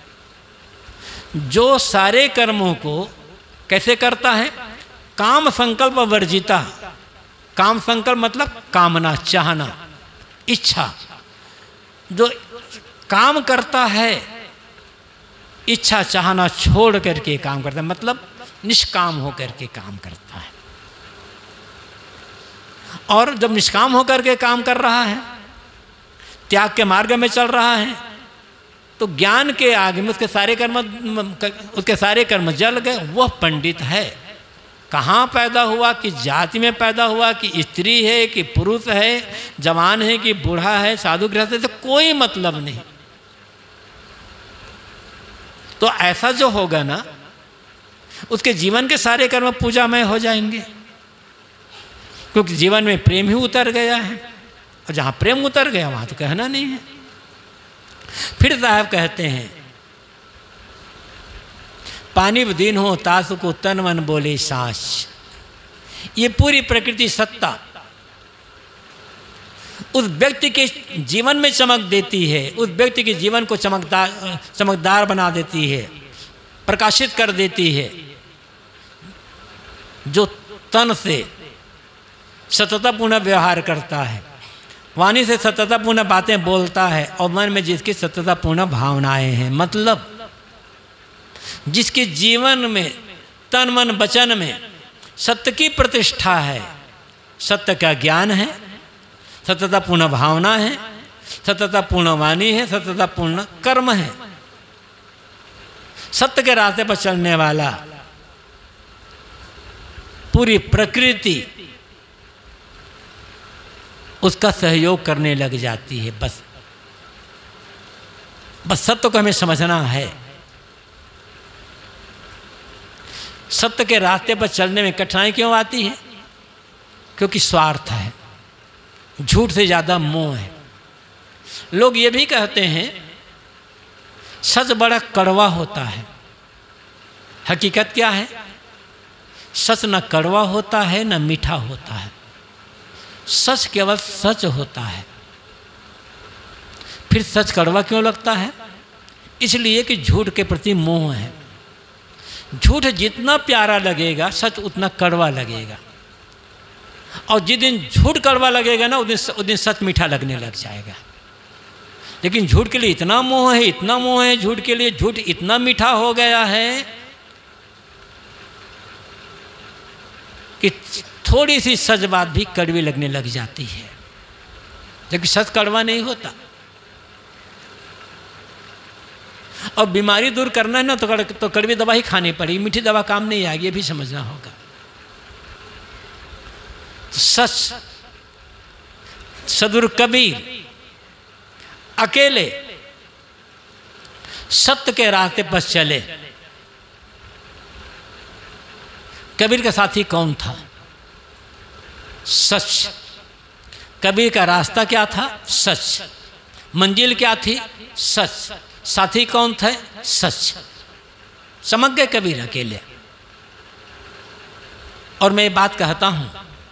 जो सारे कर्मों को कैसे करता है? काम संकल्प वर्जिता। काम संकल्प मतलब कामना, चाहना, इच्छा। जो काम करता है इच्छा चाहना छोड़ करके काम करता है, मतलब निष्काम होकर के काम करता है। और जब निष्काम होकर के काम कर रहा है, त्याग के मार्ग में चल रहा है, तो ज्ञान के आगे में उसके सारे कर्म जल गए, वह पंडित है। कहाँ पैदा हुआ, कि जाति में पैदा हुआ, कि स्त्री है कि पुरुष है, जवान है कि बूढ़ा है, साधु गृहस्थ है, तो कोई मतलब नहीं। तो ऐसा जो होगा ना, उसके जीवन के सारे कर्म पूजामय हो जाएंगे, क्योंकि जीवन में प्रेम ही उतर गया है। और जहाँ प्रेम उतर गया वहाँ तो कहना नहीं है। फिर साहब कहते हैं, पानी दीन हो तासु को तन मन बोले सांस। ये पूरी प्रकृति सत्ता उस व्यक्ति के जीवन में चमक देती है, उस व्यक्ति के जीवन को चमकदार बना देती है, प्रकाशित कर देती है। जो तन से सततपूर्ण व्यवहार करता है, वाणी से सततपूर्ण बातें बोलता है, और मन में जिसकी सततपूर्ण भावनाएं हैं, मतलब जिसके जीवन में तन मन वचन में सत्य की प्रतिष्ठा है, सत्य का ज्ञान है, सततपूर्ण भावना है, सततपूर्ण वाणी है, सततपूर्ण कर्म है, सत्य के रास्ते पर चलने वाला, पूरी प्रकृति उसका सहयोग करने लग जाती है। बस सत्य को हमें समझना है। सत्य के रास्ते पर चलने में कठिनाई क्यों आती है? क्योंकि स्वार्थ है, झूठ से ज़्यादा मोह है। लोग ये भी कहते हैं सच बड़ा कड़वा होता है। हकीकत क्या है? सच न कड़वा होता है न मीठा होता है। सच केवल सच होता है। फिर सच कड़वा क्यों लगता है? इसलिए कि झूठ के प्रति मोह है। झूठ जितना प्यारा लगेगा, सच उतना कड़वा लगेगा। और जिस दिन झूठ कड़वा लगेगा ना, उस दिन सच मीठा लगने लग जाएगा। लेकिन झूठ के लिए इतना मोह है, इतना मोह है झूठ के लिए, झूठ इतना मीठा हो गया है कि थोड़ी सी सच बात भी कड़वी लगने लग जाती है। जबकि सच कड़वा नहीं होता। और बीमारी दूर करना है ना, तो कड़वी दवा ही खानी पड़ेगी, मीठी दवा काम नहीं आएगी, ये भी समझना होगा। तो सच सदुर कबीर अकेले सत्य के रास्ते पर चले। कबीर का साथी कौन था? सच। कबीर का रास्ता क्या था? सच। मंजिल क्या थी? सच। साथी कौन थे? सच। समझ गए कबीर अकेले। और मैं ये बात कहता हूं,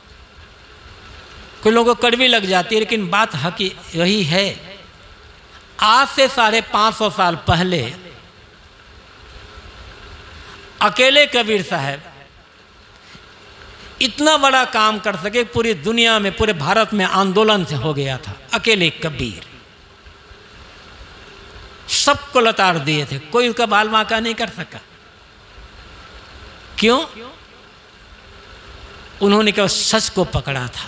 कुछ लोगों को कड़वी लग जाती है, लेकिन बात हकी यही है। आज से 550 साल पहले अकेले कबीर साहब इतना बड़ा काम कर सके, पूरी दुनिया में, पूरे भारत में आंदोलन से हो गया था। अकेले कबीर सबको लताड़ दिए थे, कोई उसका बाल बांका नहीं कर सका। क्यों? उन्होंने केवल सच को पकड़ा था।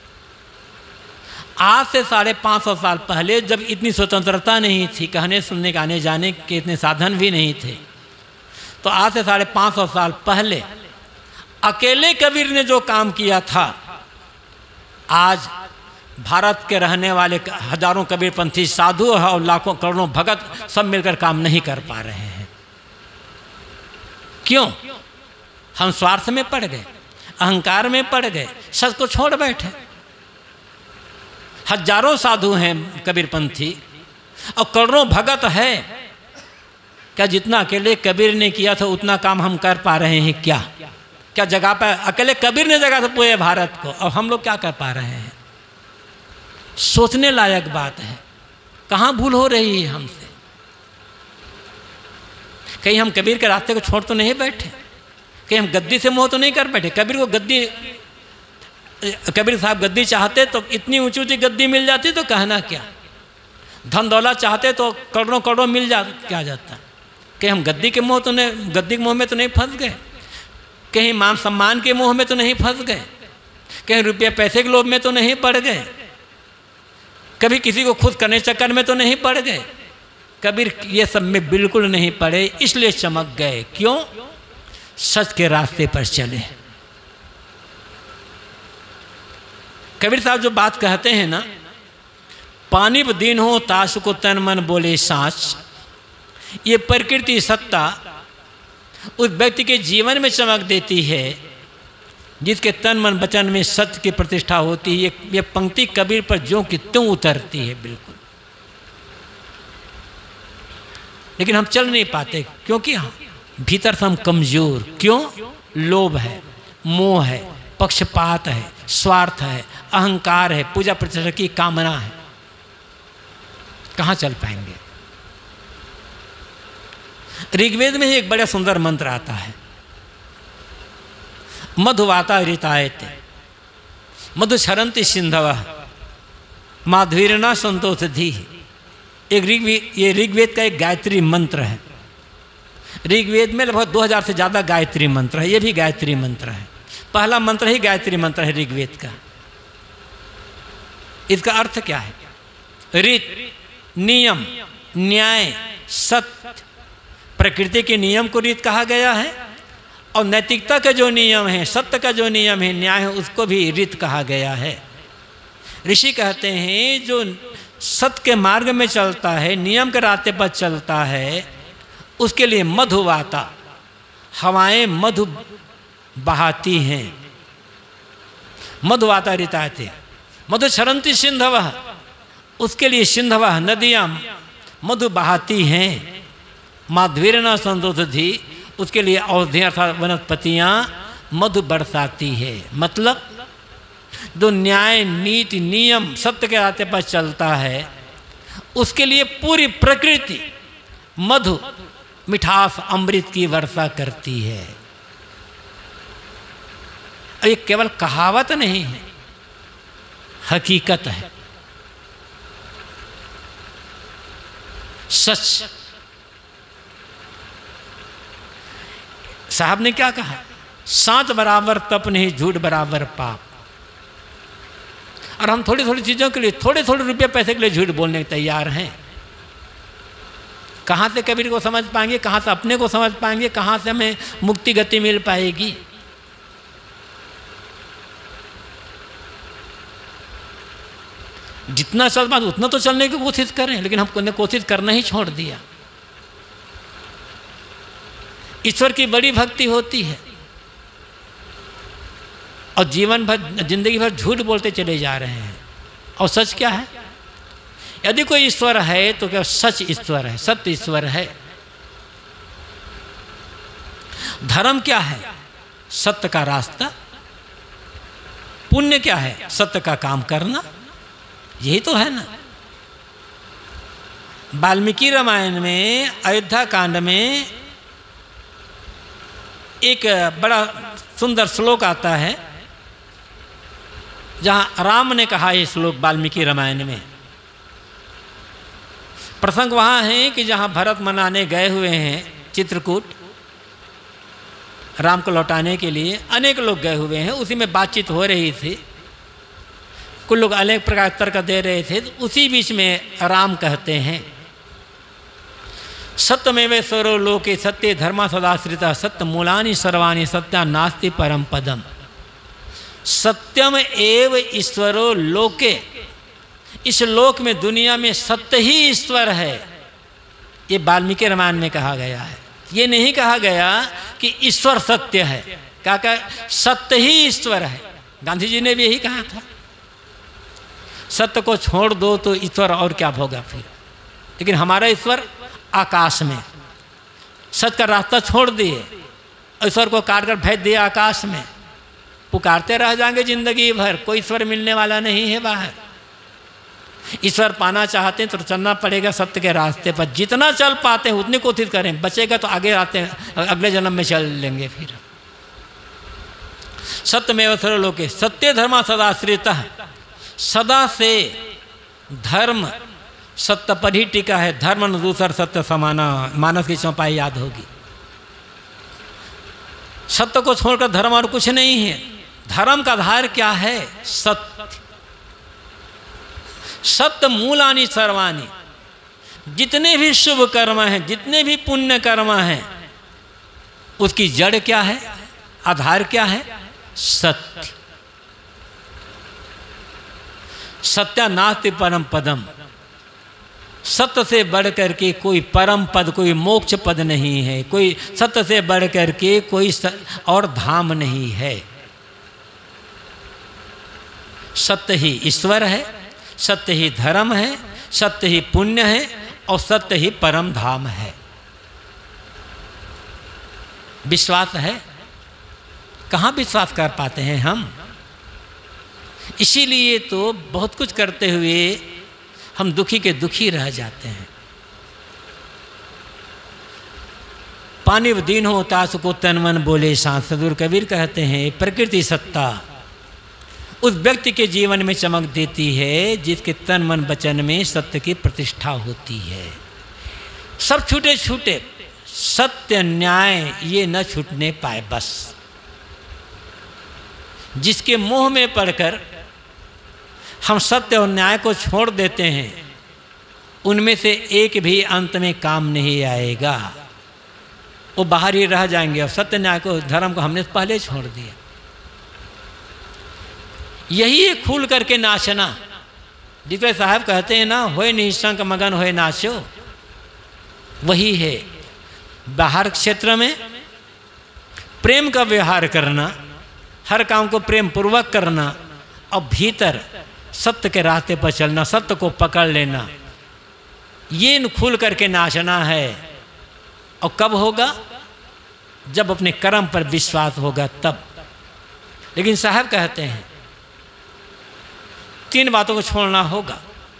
आज से 550 साल पहले, जब इतनी स्वतंत्रता नहीं थी, कहने सुनने के आने जाने के इतने साधन भी नहीं थे, तो आज से 550 साल पहले अकेले कबीर ने जो काम किया था, आज भारत के रहने वाले हजारों कबीरपंथी साधु और लाखों करोड़ों भगत सब मिलकर काम नहीं कर पा रहे हैं। क्यों? हम स्वार्थ में पड़ गए, अहंकार में पड़ गए, सच को छोड़ बैठे। हजारों साधु हैं कबीरपंथी और करोड़ों भगत है। क्या जितना अकेले कबीर ने किया था उतना काम हम कर पा रहे हैं? क्या जगह पर अकेले कबीर ने जगह था पूरे भारत को, और हम लोग क्या कर पा रहे हैं? सोचने लायक बात है। कहाँ भूल हो रही है हमसे? कहीं हम कबीर के रास्ते को छोड़ तो नहीं बैठे? कहीं हम गद्दी से मोह तो नहीं कर बैठे? कबीर साहब गद्दी चाहते तो इतनी ऊंची ऊंची गद्दी मिल जाती, तो कहना क्या? धन दौलत चाहते तो करोड़ों करोड़ों मिल क्या जाता? कहीं हम गद्दी के मोह में तो नहीं फंस गए? कहीं मान सम्मान के मोह में तो नहीं फंस गए? कहीं रुपये पैसे के लोभ में तो नहीं पड़ गए? कभी किसी को खुद करने चक्कर में तो नहीं पड़ गए? कबीर ये सब में बिल्कुल नहीं पड़े, इसलिए चमक गए। क्यों? सच के रास्ते पर चले। कबीर साहब जो बात कहते हैं ना, पानी पर दीन हो ताश को तन मन बोले सांच, ये प्रकृति सत्ता उस व्यक्ति के जीवन में चमक देती है जिसके तन मन वचन में सत्य की प्रतिष्ठा होती है। ये पंक्ति कबीर पर ज्यों की त्यों उतरती है बिल्कुल। लेकिन हम चल नहीं पाते, क्योंकि भीतर से हम कमजोर। क्यों? लोभ है, मोह है, पक्षपात है, स्वार्थ है, अहंकार है, पूजा प्रतिष्ठा की कामना है। कहाँ चल पाएंगे? ऋग्वेद में ही एक बड़ा सुंदर मंत्र आता है, मधुवाता ऋतायते मधु क्षरन्ति सिंधवः माध्वीर्ना संतोषधि। ये ऋग्वेद का एक गायत्री मंत्र है। ऋग्वेद में लगभग 2000 से ज़्यादा गायत्री मंत्र है। ये भी गायत्री मंत्र है। पहला मंत्र ही गायत्री मंत्र है ऋग्वेद का। इसका अर्थ क्या है? रीत, नियम, न्याय, सत्य। प्रकृति के नियम को रीत कहा गया है, और नैतिकता का जो नियम है, सत्य का जो नियम है, न्याय है, उसको भी रीत कहा गया है। ऋषि कहते हैं जो सत्य के मार्ग में चलता है, नियम के रास्ते पर चलता है, उसके लिए मधुवाता, हवाएं मधु बहाती हैं। मधुवाता ऋतायते मधु क्षरन्ति सिंधवः, उसके लिए सिंधवः नदियाँ मधु बहाती हैं। माध्वीर्ना संतोषधि, उसके लिए औषधि अर्थात वनस्पतियाँ मधु बरसाती है। मतलब जो न्याय, नीति, नियम, सत्य के रास्ते पर चलता है, उसके लिए पूरी प्रकृति मधु, मिठास, अमृत की वर्षा करती है। ये केवल कहावत नहीं है, हकीकत है, सच। साहब ने क्या कहा? सांच बराबर तप नहीं, झूठ बराबर पाप। और हम थोड़ी थोड़ी चीज़ों के लिए, थोड़े थोड़े रुपये पैसे के लिए झूठ बोलने के तैयार हैं। कहाँ से कबीर को समझ पाएंगे? कहाँ से अपने को समझ पाएंगे? कहाँ से हमें मुक्ति गति मिल पाएगी? जितना चल पाए उतना तो चलने की कोशिश करें, लेकिन हमने कोशिश करना ही छोड़ दिया। ईश्वर की बड़ी भक्ति होती है और जीवन भर जिंदगी भर झूठ बोलते चले जा रहे हैं। और सच क्या है? यदि कोई ईश्वर है तो क्या सच ईश्वर है, सत्य ईश्वर है। धर्म क्या है? सत्य का रास्ता। पुण्य क्या है? सत्य का काम करना। यही तो है ना। वाल्मीकि रामायण में अयोध्या कांड में एक बड़ा सुंदर श्लोक आता है जहाँ राम ने कहा ये श्लोक वाल्मीकि रामायण में। प्रसंग वहाँ है कि जहाँ भरत मनाने गए हुए हैं चित्रकूट, राम को लौटाने के लिए अनेक लोग गए हुए हैं। उसी में बातचीत हो रही थी, कुछ लोग अनेक प्रकार तर्क दे रहे थे। तो उसी बीच में राम कहते हैं, सत्यमेवेश्वरो लोके सत्ये धर्मा सदाश्रिता सत्य मूलानि सर्वाणि सत्या नास्ति परम पदम। सत्यम एव ईश्वरो लोके, इस लोक में दुनिया में सत्य ही ईश्वर है। ये वाल्मीकि रामायण में कहा गया है। ये नहीं कहा गया कि ईश्वर सत्य है, क्या सत्य ही ईश्वर है। गांधी जी ने भी यही कहा था, सत्य को छोड़ दो तो ईश्वर और क्या होगा फिर। लेकिन हमारा ईश्वर आकाश में, सत्य का रास्ता छोड़ दिए, ईश्वर को काट कर भेज दिया आकाश में। पुकारते रह जाएंगे जिंदगी भर, कोई ईश्वर मिलने वाला नहीं है बाहर। ईश्वर पाना चाहते हैं तो चलना पड़ेगा सत्य के रास्ते पर। जितना चल पाते हैं उतनी कोशिश करें, बचेगा तो आगे आते हैं, अगले जन्म में चल लेंगे फिर। सत्यमेव सर्वलोके सत्य धर्मा सदाश्रितः, सदा से धर्म सत्य पर ही टिका है। धर्म न दूसर सत्य समाना, मानस की चौपाई याद होगी। सत्य को छोड़कर धर्म और कुछ नहीं है। धर्म का आधार क्या है? सत्य। सत्य मूलानि सर्वाणि, जितने भी शुभ कर्म हैं, जितने भी पुण्य कर्म हैं, उसकी जड़ क्या है, आधार क्या है? सत्य। सत्या नास्ति परम पदम, सत्य से बढ़कर के कोई परम पद, कोई मोक्ष पद नहीं है। कोई सत्य से बढ़कर के कोई और धाम नहीं है। सत्य ही ईश्वर है, सत्य ही धर्म है, सत्य ही पुण्य है और सत्य ही परम धाम है। विश्वास है? कहाँ विश्वास कर पाते हैं हम। इसीलिए तो बहुत कुछ करते हुए हम दुखी के दुखी रह जाते हैं। पानी दीन हो तास को तन मन बोले सांस, सदुर कबीर कहते हैं प्रकृति सत्ता उस व्यक्ति के जीवन में चमक देती है जिसके तन मन वचन में सत्य की प्रतिष्ठा होती है। सब छूटे छूटे, सत्य न्याय ये न छूटने पाए। बस जिसके मोह में पड़कर हम सत्य और न्याय को छोड़ देते हैं, उनमें से एक भी अंत में काम नहीं आएगा। वो बाहर ही रह जाएंगे। और सत्य न्याय को, धर्म को हमने पहले छोड़ दिया। यही है खुल करके नाचना। जिसमें साहब कहते हैं ना, होए निशंक मगन होए नाचो, वही है। बाहर क्षेत्र में प्रेम का व्यवहार करना, हर काम को प्रेम पूर्वक करना, और भीतर सत्य के रास्ते पर चलना, सत्य को पकड़ लेना, ये खुल करके नाचना है। और कब होगा? जब अपने कर्म पर विश्वास होगा तब। लेकिन साहब कहते हैं 3 बातों को छोड़ना होगा।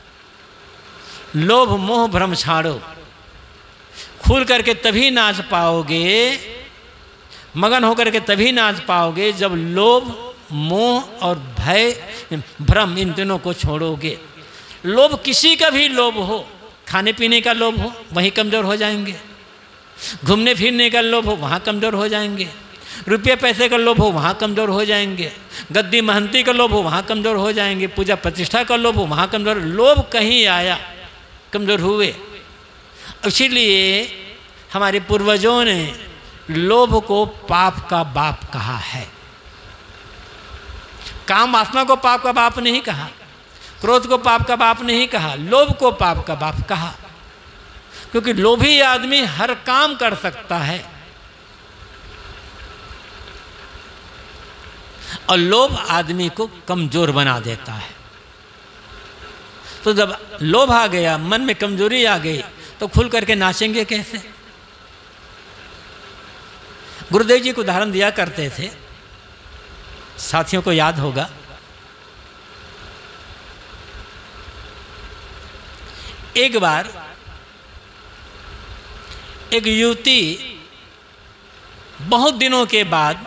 लोभ मोह भ्रम छाड़ो, खुल करके तभी नाच पाओगे, मगन होकर के तभी नाच पाओगे जब लोभ मोह और भय भ्रम इन तीनों को छोड़ोगे। लोभ किसी का भी लोभ हो, खाने पीने का लोभ हो, वहीं कमज़ोर हो जाएंगे। घूमने फिरने का लोभ हो, वहाँ कमज़ोर हो जाएंगे। रुपये पैसे का लोभ हो, वहाँ कमज़ोर हो जाएंगे। गद्दी महंती का लोभ हो, वहाँ कमज़ोर हो जाएंगे। पूजा प्रतिष्ठा का लोभ हो, वहाँ कमज़ोर। लोभ कहीं आया, कमज़ोर हुए। इसीलिए हमारे पूर्वजों ने लोभ को पाप का बाप कहा है। काम वासना को पाप का बाप नहीं कहा, क्रोध को पाप का बाप नहीं कहा, लोभ को पाप का बाप कहा। क्योंकि लोभी आदमी हर काम कर सकता है, और लोभ आदमी को कमज़ोर बना देता है। तो जब लोभ आ गया, मन में कमजोरी आ गई, तो खुल करके नाचेंगे कैसे? गुरुदेव जी को उदाहरण दिया करते थे, साथियों को याद होगा। एक बार एक युवती बहुत दिनों के बाद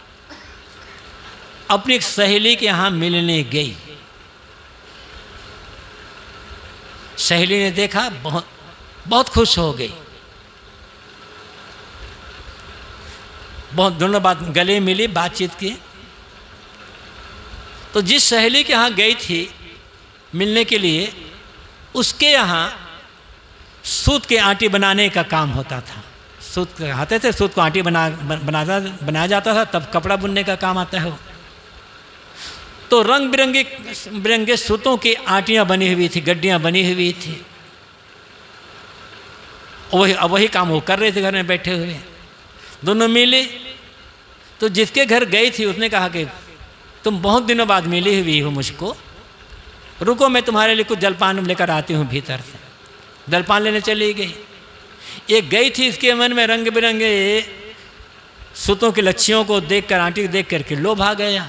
अपनी एक सहेली के यहाँ मिलने गई। सहेली ने देखा, बहुत खुश हो गई। बहुत दोनों बात गले मिली, बातचीत की। तो जिस सहेली के यहाँ गई थी मिलने के लिए, उसके यहाँ सूत के आटी बनाने का काम होता था। सूत आते थे, सूत को आटी बनाया जाता था, तब कपड़ा बुनने का काम आता है। तो रंग बिरंगे सूतों की आटियाँ बनी हुई थी, गड्डियाँ बनी हुई थी। वही काम वो कर रहे थे घर में बैठे हुए। दोनों मिले, तो जिसके घर गई थी उसने कहा कि तुम बहुत दिनों बाद मिली हुई हो मुझको, रुको मैं तुम्हारे लिए कुछ जलपान लेकर आती हूँ भीतर से। जलपान लेने चली गई। ये गई थी, इसके मन में रंग बिरंगे सूतों की लच्छियों को देखकर, आंटी को देख करके लोभ आ गया।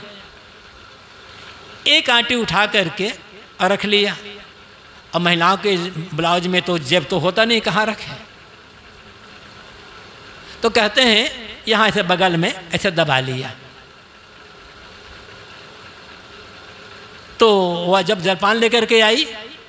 एक आंटी उठा करके रख लिया। अब महिलाओं के ब्लाउज में तो जेब तो होता नहीं, कहाँ रखे? तो कहते हैं यहाँ ऐसे बगल में ऐसे दबा लिया। तो वह जब जलपान लेकर के आई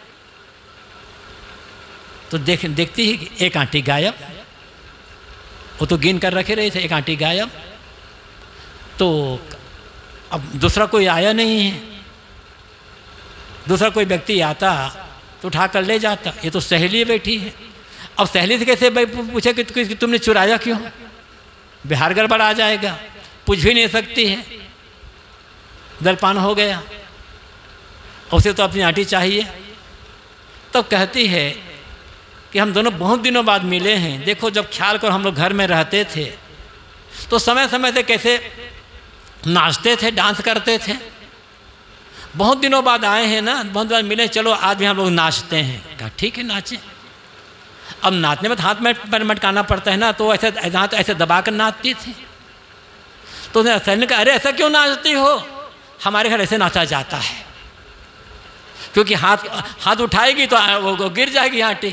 तो देखती ही एक आंटी गायब। वो तो गिन कर रखे रहे थे, एक आंटी गायब। तो अब दूसरा कोई आया नहीं है। दूसरा कोई व्यक्ति आता तो उठा कर ले जाता। ये तो सहेली बैठी है। अब सहेली से कैसे पूछे कि तुमने चुराया क्यों? बिहार गड़बड़ आ जाएगा, पूछ भी नहीं सकती है। जलपान हो गया, उसे तो अपनी आंटी चाहिए। तब कहती है कि हम दोनों बहुत दिनों बाद मिले हैं। देखो, जब ख्याल कर हम लोग घर में रहते थे तो समय समय से कैसे नाचते थे, डांस करते थे। बहुत दिनों बाद आए हैं ना, बहुत बार मिले, चलो आज भी हम लोग नाचते हैं। कहा ठीक है, नाचे। अब नाचने में तो हाथ में पैर मटकाना पड़ता है ना, तो ऐसे दबा कर नाचती थी। तो उसने ने कहा, अरे ऐसा क्यों नाचती हो? हमारे घर ऐसे नाचा जाता है, क्योंकि हाथ उठाएगी तो वो गिर जाएगी आंटी।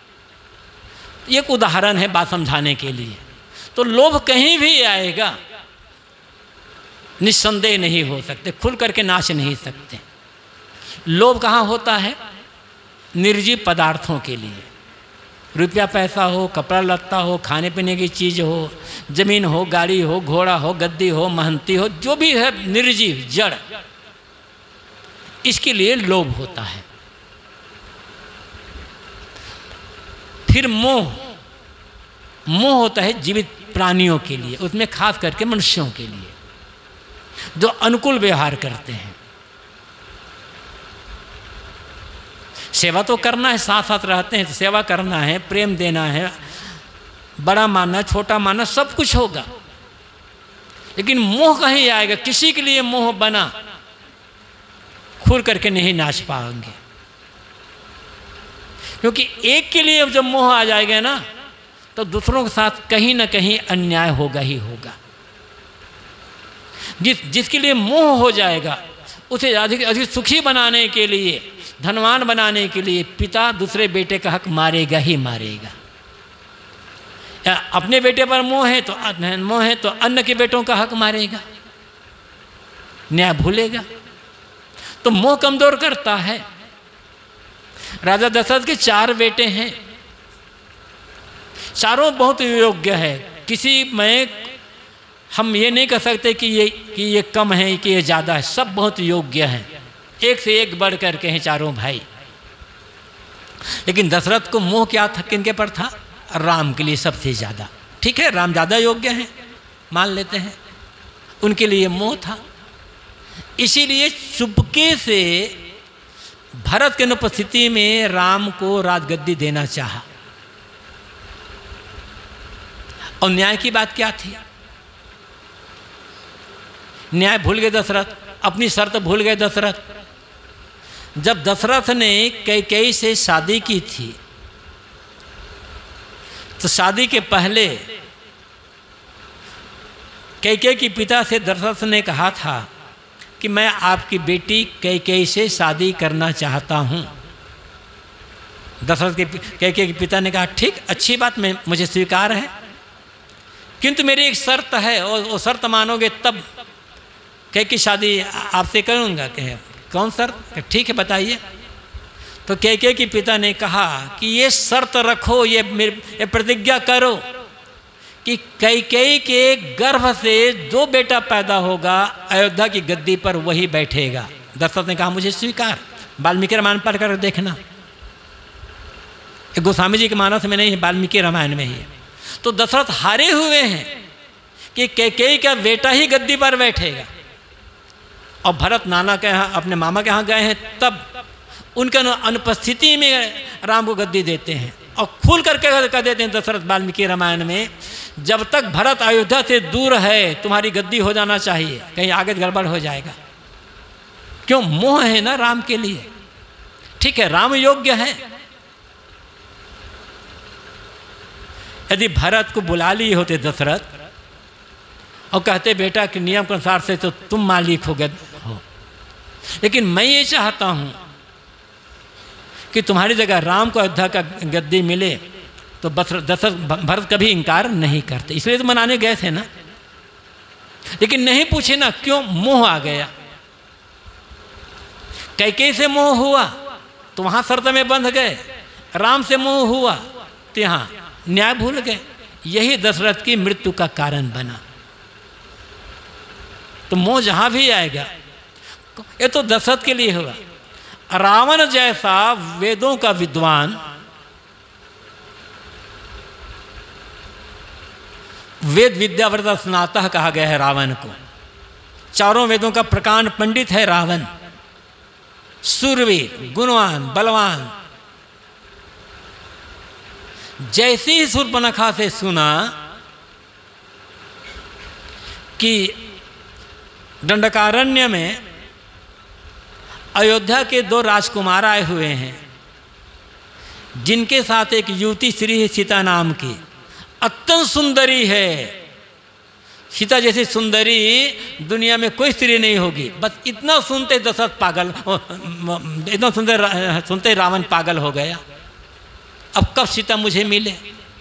एक उदाहरण है बात समझाने के लिए। तो लोभ कहीं भी आएगा, निस्संदेह नहीं हो सकते, खुल करके नाच नहीं सकते। लोभ कहाँ होता है? निर्जीव पदार्थों के लिए। रुपया पैसा हो, कपड़ा लत्ता हो, खाने पीने की चीज़ हो, जमीन हो, गाड़ी हो, घोड़ा हो, गद्दी हो, महंती हो, जो भी है निर्जीव जड़, इसके लिए लोभ होता है। फिर मोह होता है जीवित प्राणियों के लिए, उसमें खास करके मनुष्यों के लिए जो अनुकूल व्यवहार करते हैं। सेवा तो करना है, साथ साथ रहते हैं तो सेवा करना है, प्रेम देना है, बड़ा मानना, छोटा मानना, सब कुछ होगा। लेकिन मोह कहीं आएगा, किसी के लिए मोह बना, खुल करके नहीं नाच पाएंगे। क्योंकि एक के लिए जब मोह आ जाएगा ना, तो दूसरों के साथ कहीं ना कहीं अन्याय होगा ही होगा। जिसके लिए मोह हो जाएगा, उसे अधिक सुखी बनाने के लिए, धनवान बनाने के लिए पिता दूसरे बेटे का हक मारेगा ही मारेगा। या अपने बेटे पर मोह है तो अन्य के बेटों का हक मारेगा, न्याय भूलेगा। तो मोह कमजोर करता है। राजा दशरथ के 4 बेटे हैं, चारों बहुत योग्य है। किसी में हम ये नहीं कह सकते कि ये कम है कि ये ज़्यादा है, सब बहुत योग्य हैं, एक से एक बढ़ करके हैं चारों भाई। लेकिन दशरथ को मोह क्या था, किनके पर था? राम के लिए सबसे ज़्यादा। ठीक है, राम ज़्यादा योग्य हैं, मान लेते हैं, उनके लिए मोह था। इसीलिए चुपके से भरत के अनुपस्थिति में राम को राजगद्दी देना चाहा। और न्याय की बात क्या थी? न्याय भूल गए दशरथ, अपनी शर्त भूल गए दशरथ। जब दशरथ ने कैकेयी से शादी की थी तो शादी के पहले कैकेयी के पिता से दशरथ ने कहा था कि मैं आपकी बेटी कैकेयी से शादी करना चाहता हूँ। दशरथ के कैकेयी के पिता ने कहा ठीक, अच्छी बात, मैं मुझे स्वीकार है, किंतु मेरी एक शर्त है और वो शर्त मानोगे तब कैकेयी शादी आपसे करूँगा। कहे कौन शर्त? ठीक है बताइए। तो कैकेयी के पिता ने कहा कि ये शर्त रखो, ये प्रतिज्ञा करो कि कैकेयी के गर्भ से जो बेटा पैदा होगा अयोध्या की गद्दी पर वही बैठेगा। दशरथ ने कहा मुझे स्वीकार। वाल्मीकि रामायण पढ़ कर देखना, गोस्वामी जी के मानस में नहीं है, वाल्मीकि रामायण में ही है। तो दशरथ हारे हुए हैं कि कैकेयी का बेटा ही गद्दी पर बैठेगा। और भरत नाना के यहाँ, अपने मामा के यहाँ गए हैं, तब उनके अनुपस्थिति में राम को गद्दी देते हैं और खुल करके कह देते हैं दशरथ वाल्मीकि रामायण में, जब तक भरत अयोध्या से दूर है तुम्हारी गद्दी हो जाना चाहिए, कहीं आगे गड़बड़ हो जाएगा। क्यों? मोह है ना राम के लिए। ठीक है, राम योग्य है। यदि भरत को बुला लिए होते दशरथ और कहते बेटा के नियम के अनुसार से तो तुम मालिक हो, लेकिन मैं ये चाहता हूं कि तुम्हारी जगह राम को अयोध्या का गद्दी मिले, तो दशरथ भरत कभी इनकार नहीं करते, इसलिए तो मनाने गए थे ना। लेकिन नहीं पूछे ना क्यों? मोह आ गया। कैकेयी से मोह हुआ तो वहां शर्त में बंध गए, राम से मोह हुआ तो यहाँ न्याय भूल गए। यही दशरथ की मृत्यु का कारण बना। तो मोह जहां भी आएगा, ये तो दशरथ के लिए हुआ। रावण जैसा वेदों का विद्वान, वेद विद्याव्रत स्नातक कहा गया है रावण को, चारों वेदों का प्रकांड पंडित है रावण, शूरवीर, गुणवान, बलवान। जैसे ही शूर्पणखा से सुना कि दंडकारण्य में अयोध्या के 2 राजकुमार आए हुए हैं, जिनके साथ एक युवती स्त्री है सीता नाम की, अत्यंत सुंदरी है। सीता जैसी सुंदरी दुनिया में कोई स्त्री नहीं होगी। बस इतना सुनते दशरथ पागल, इतना सुनते रावण पागल हो गया। अब कब सीता मुझे मिले?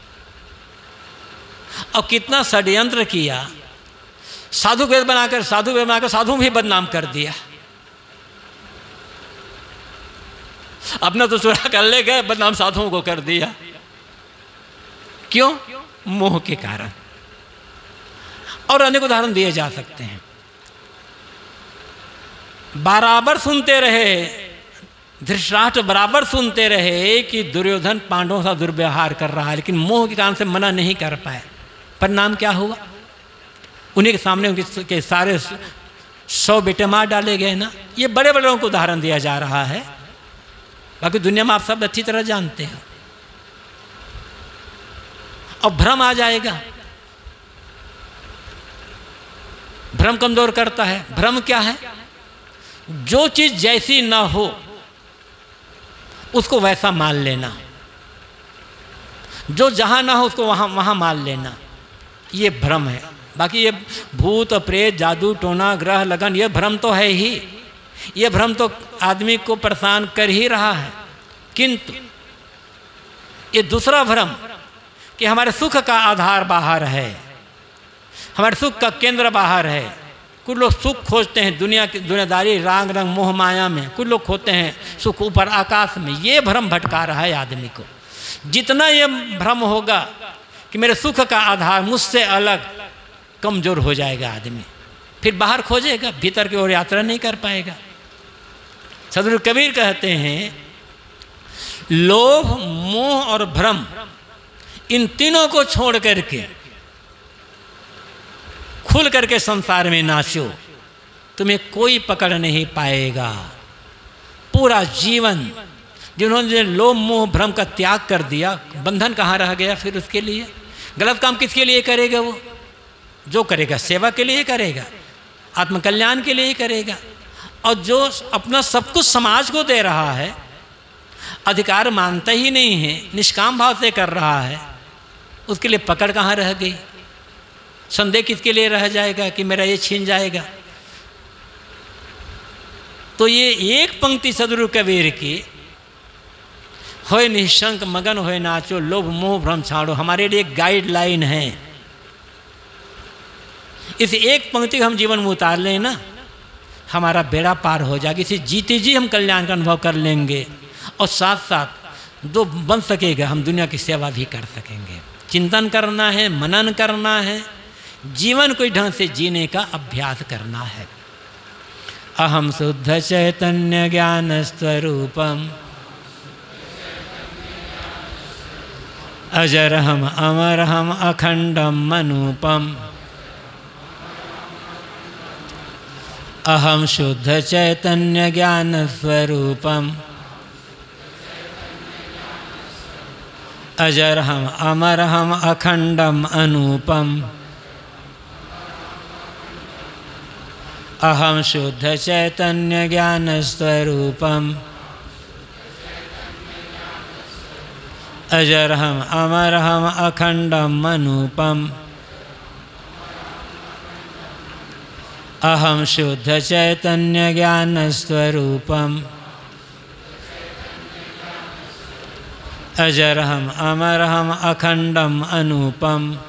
और कितना षड्यंत्र किया, साधु वेद बनाकर साधु भी बदनाम कर दिया। अपना तो चुरा कर ले गए, बदनाम साधुओं को कर दिया। क्यों? मोह के कारण। और अनेक उदाहरण दिए जा सकते हैं। बराबर सुनते रहे धृतराष्ट्र, बराबर सुनते रहे कि दुर्योधन पांडवों से दुर्व्यवहार कर रहा है, लेकिन मोह के कारण से मना नहीं कर पाए। परिणाम क्या हुआ? उन्हीं के सामने उनके सारे 100 बेटे मार डाले गए ना। ये बड़े बड़े लोगों को उदाहरण दिया जा रहा है, बाकी दुनिया में आप सब अच्छी तरह जानते हैं। और भ्रम आ जाएगा। भ्रम कमजोर करता है। भ्रम क्या है? जो चीज जैसी ना हो उसको वैसा मान लेना, जो जहां ना हो उसको वहां मान लेना, ये भ्रम है। बाकी ये भूत प्रेत जादू टोना ग्रह लगन, ये भ्रम तो है ही। ये भ्रम तो आदमी को परेशान कर ही रहा है। किंतु ये दूसरा भ्रम कि हमारे सुख का आधार बाहर है, हमारे सुख का केंद्र बाहर है। कुछ लोग सुख खोजते हैं दुनियादारी राग रंग मोह माया में, कुछ लोग खोजते हैं सुख ऊपर आकाश में। ये भ्रम भटका रहा है आदमी को। जितना ये भ्रम होगा कि मेरे सुख का आधार मुझसे अलग, कमजोर हो जाएगा आदमी, फिर बाहर खोजेगा, भीतर की ओर यात्रा नहीं कर पाएगा। सदगुरु कबीर कहते हैं लोभ मोह और भ्रम, इन तीनों को छोड़ करके खुल करके संसार में नाचो, तुम्हें कोई पकड़ नहीं पाएगा। पूरा जीवन जिन्होंने लोभ मोह भ्रम का त्याग कर दिया, बंधन कहाँ रह गया फिर उसके लिए? गलत काम किसके लिए करेगा? वो जो करेगा सेवा के लिए करेगा। आत्मकल्याण के लिए ही करेगा। और जो अपना सब कुछ समाज को दे रहा है, अधिकार मानता ही नहीं है, निष्काम भाव से कर रहा है, उसके लिए पकड़ कहाँ रह गई? संदेह किसके लिए रह जाएगा कि मेरा ये छीन जाएगा? तो ये एक पंक्ति सदगुरु कबीर की, होए निशंक मगन होए नाचो, लोभ मोह भ्रम छाड़ो, हमारे लिए गाइडलाइन है। इस एक पंक्ति को हम जीवन में उतार लें ना, हमारा बेड़ा पार हो जाएगा। इसे जीते जी हम कल्याण का अनुभव कर लेंगे, और साथ साथ दो बन सकेगा, हम दुनिया की सेवा भी कर सकेंगे। चिंतन करना है, मनन करना है, जीवन को ढंग से जीने का अभ्यास करना है। अहम शुद्ध चैतन्य ज्ञान स्वरूपम अजरहम अमरहम अखंडम अनूपम। अहम शुद्ध चैतन्य ज्ञान स्वरूपम अजरहम अमरहम अखंडम अनूपम। अहम शुद्ध चैतन्य ज्ञान स्वरूपम अजरहम अमरहम अखंडम अनूपम। अहम शुद्ध चैतन्य ज्ञान स्वरूपम अजरहम अमरहम अखंडम अनूपम।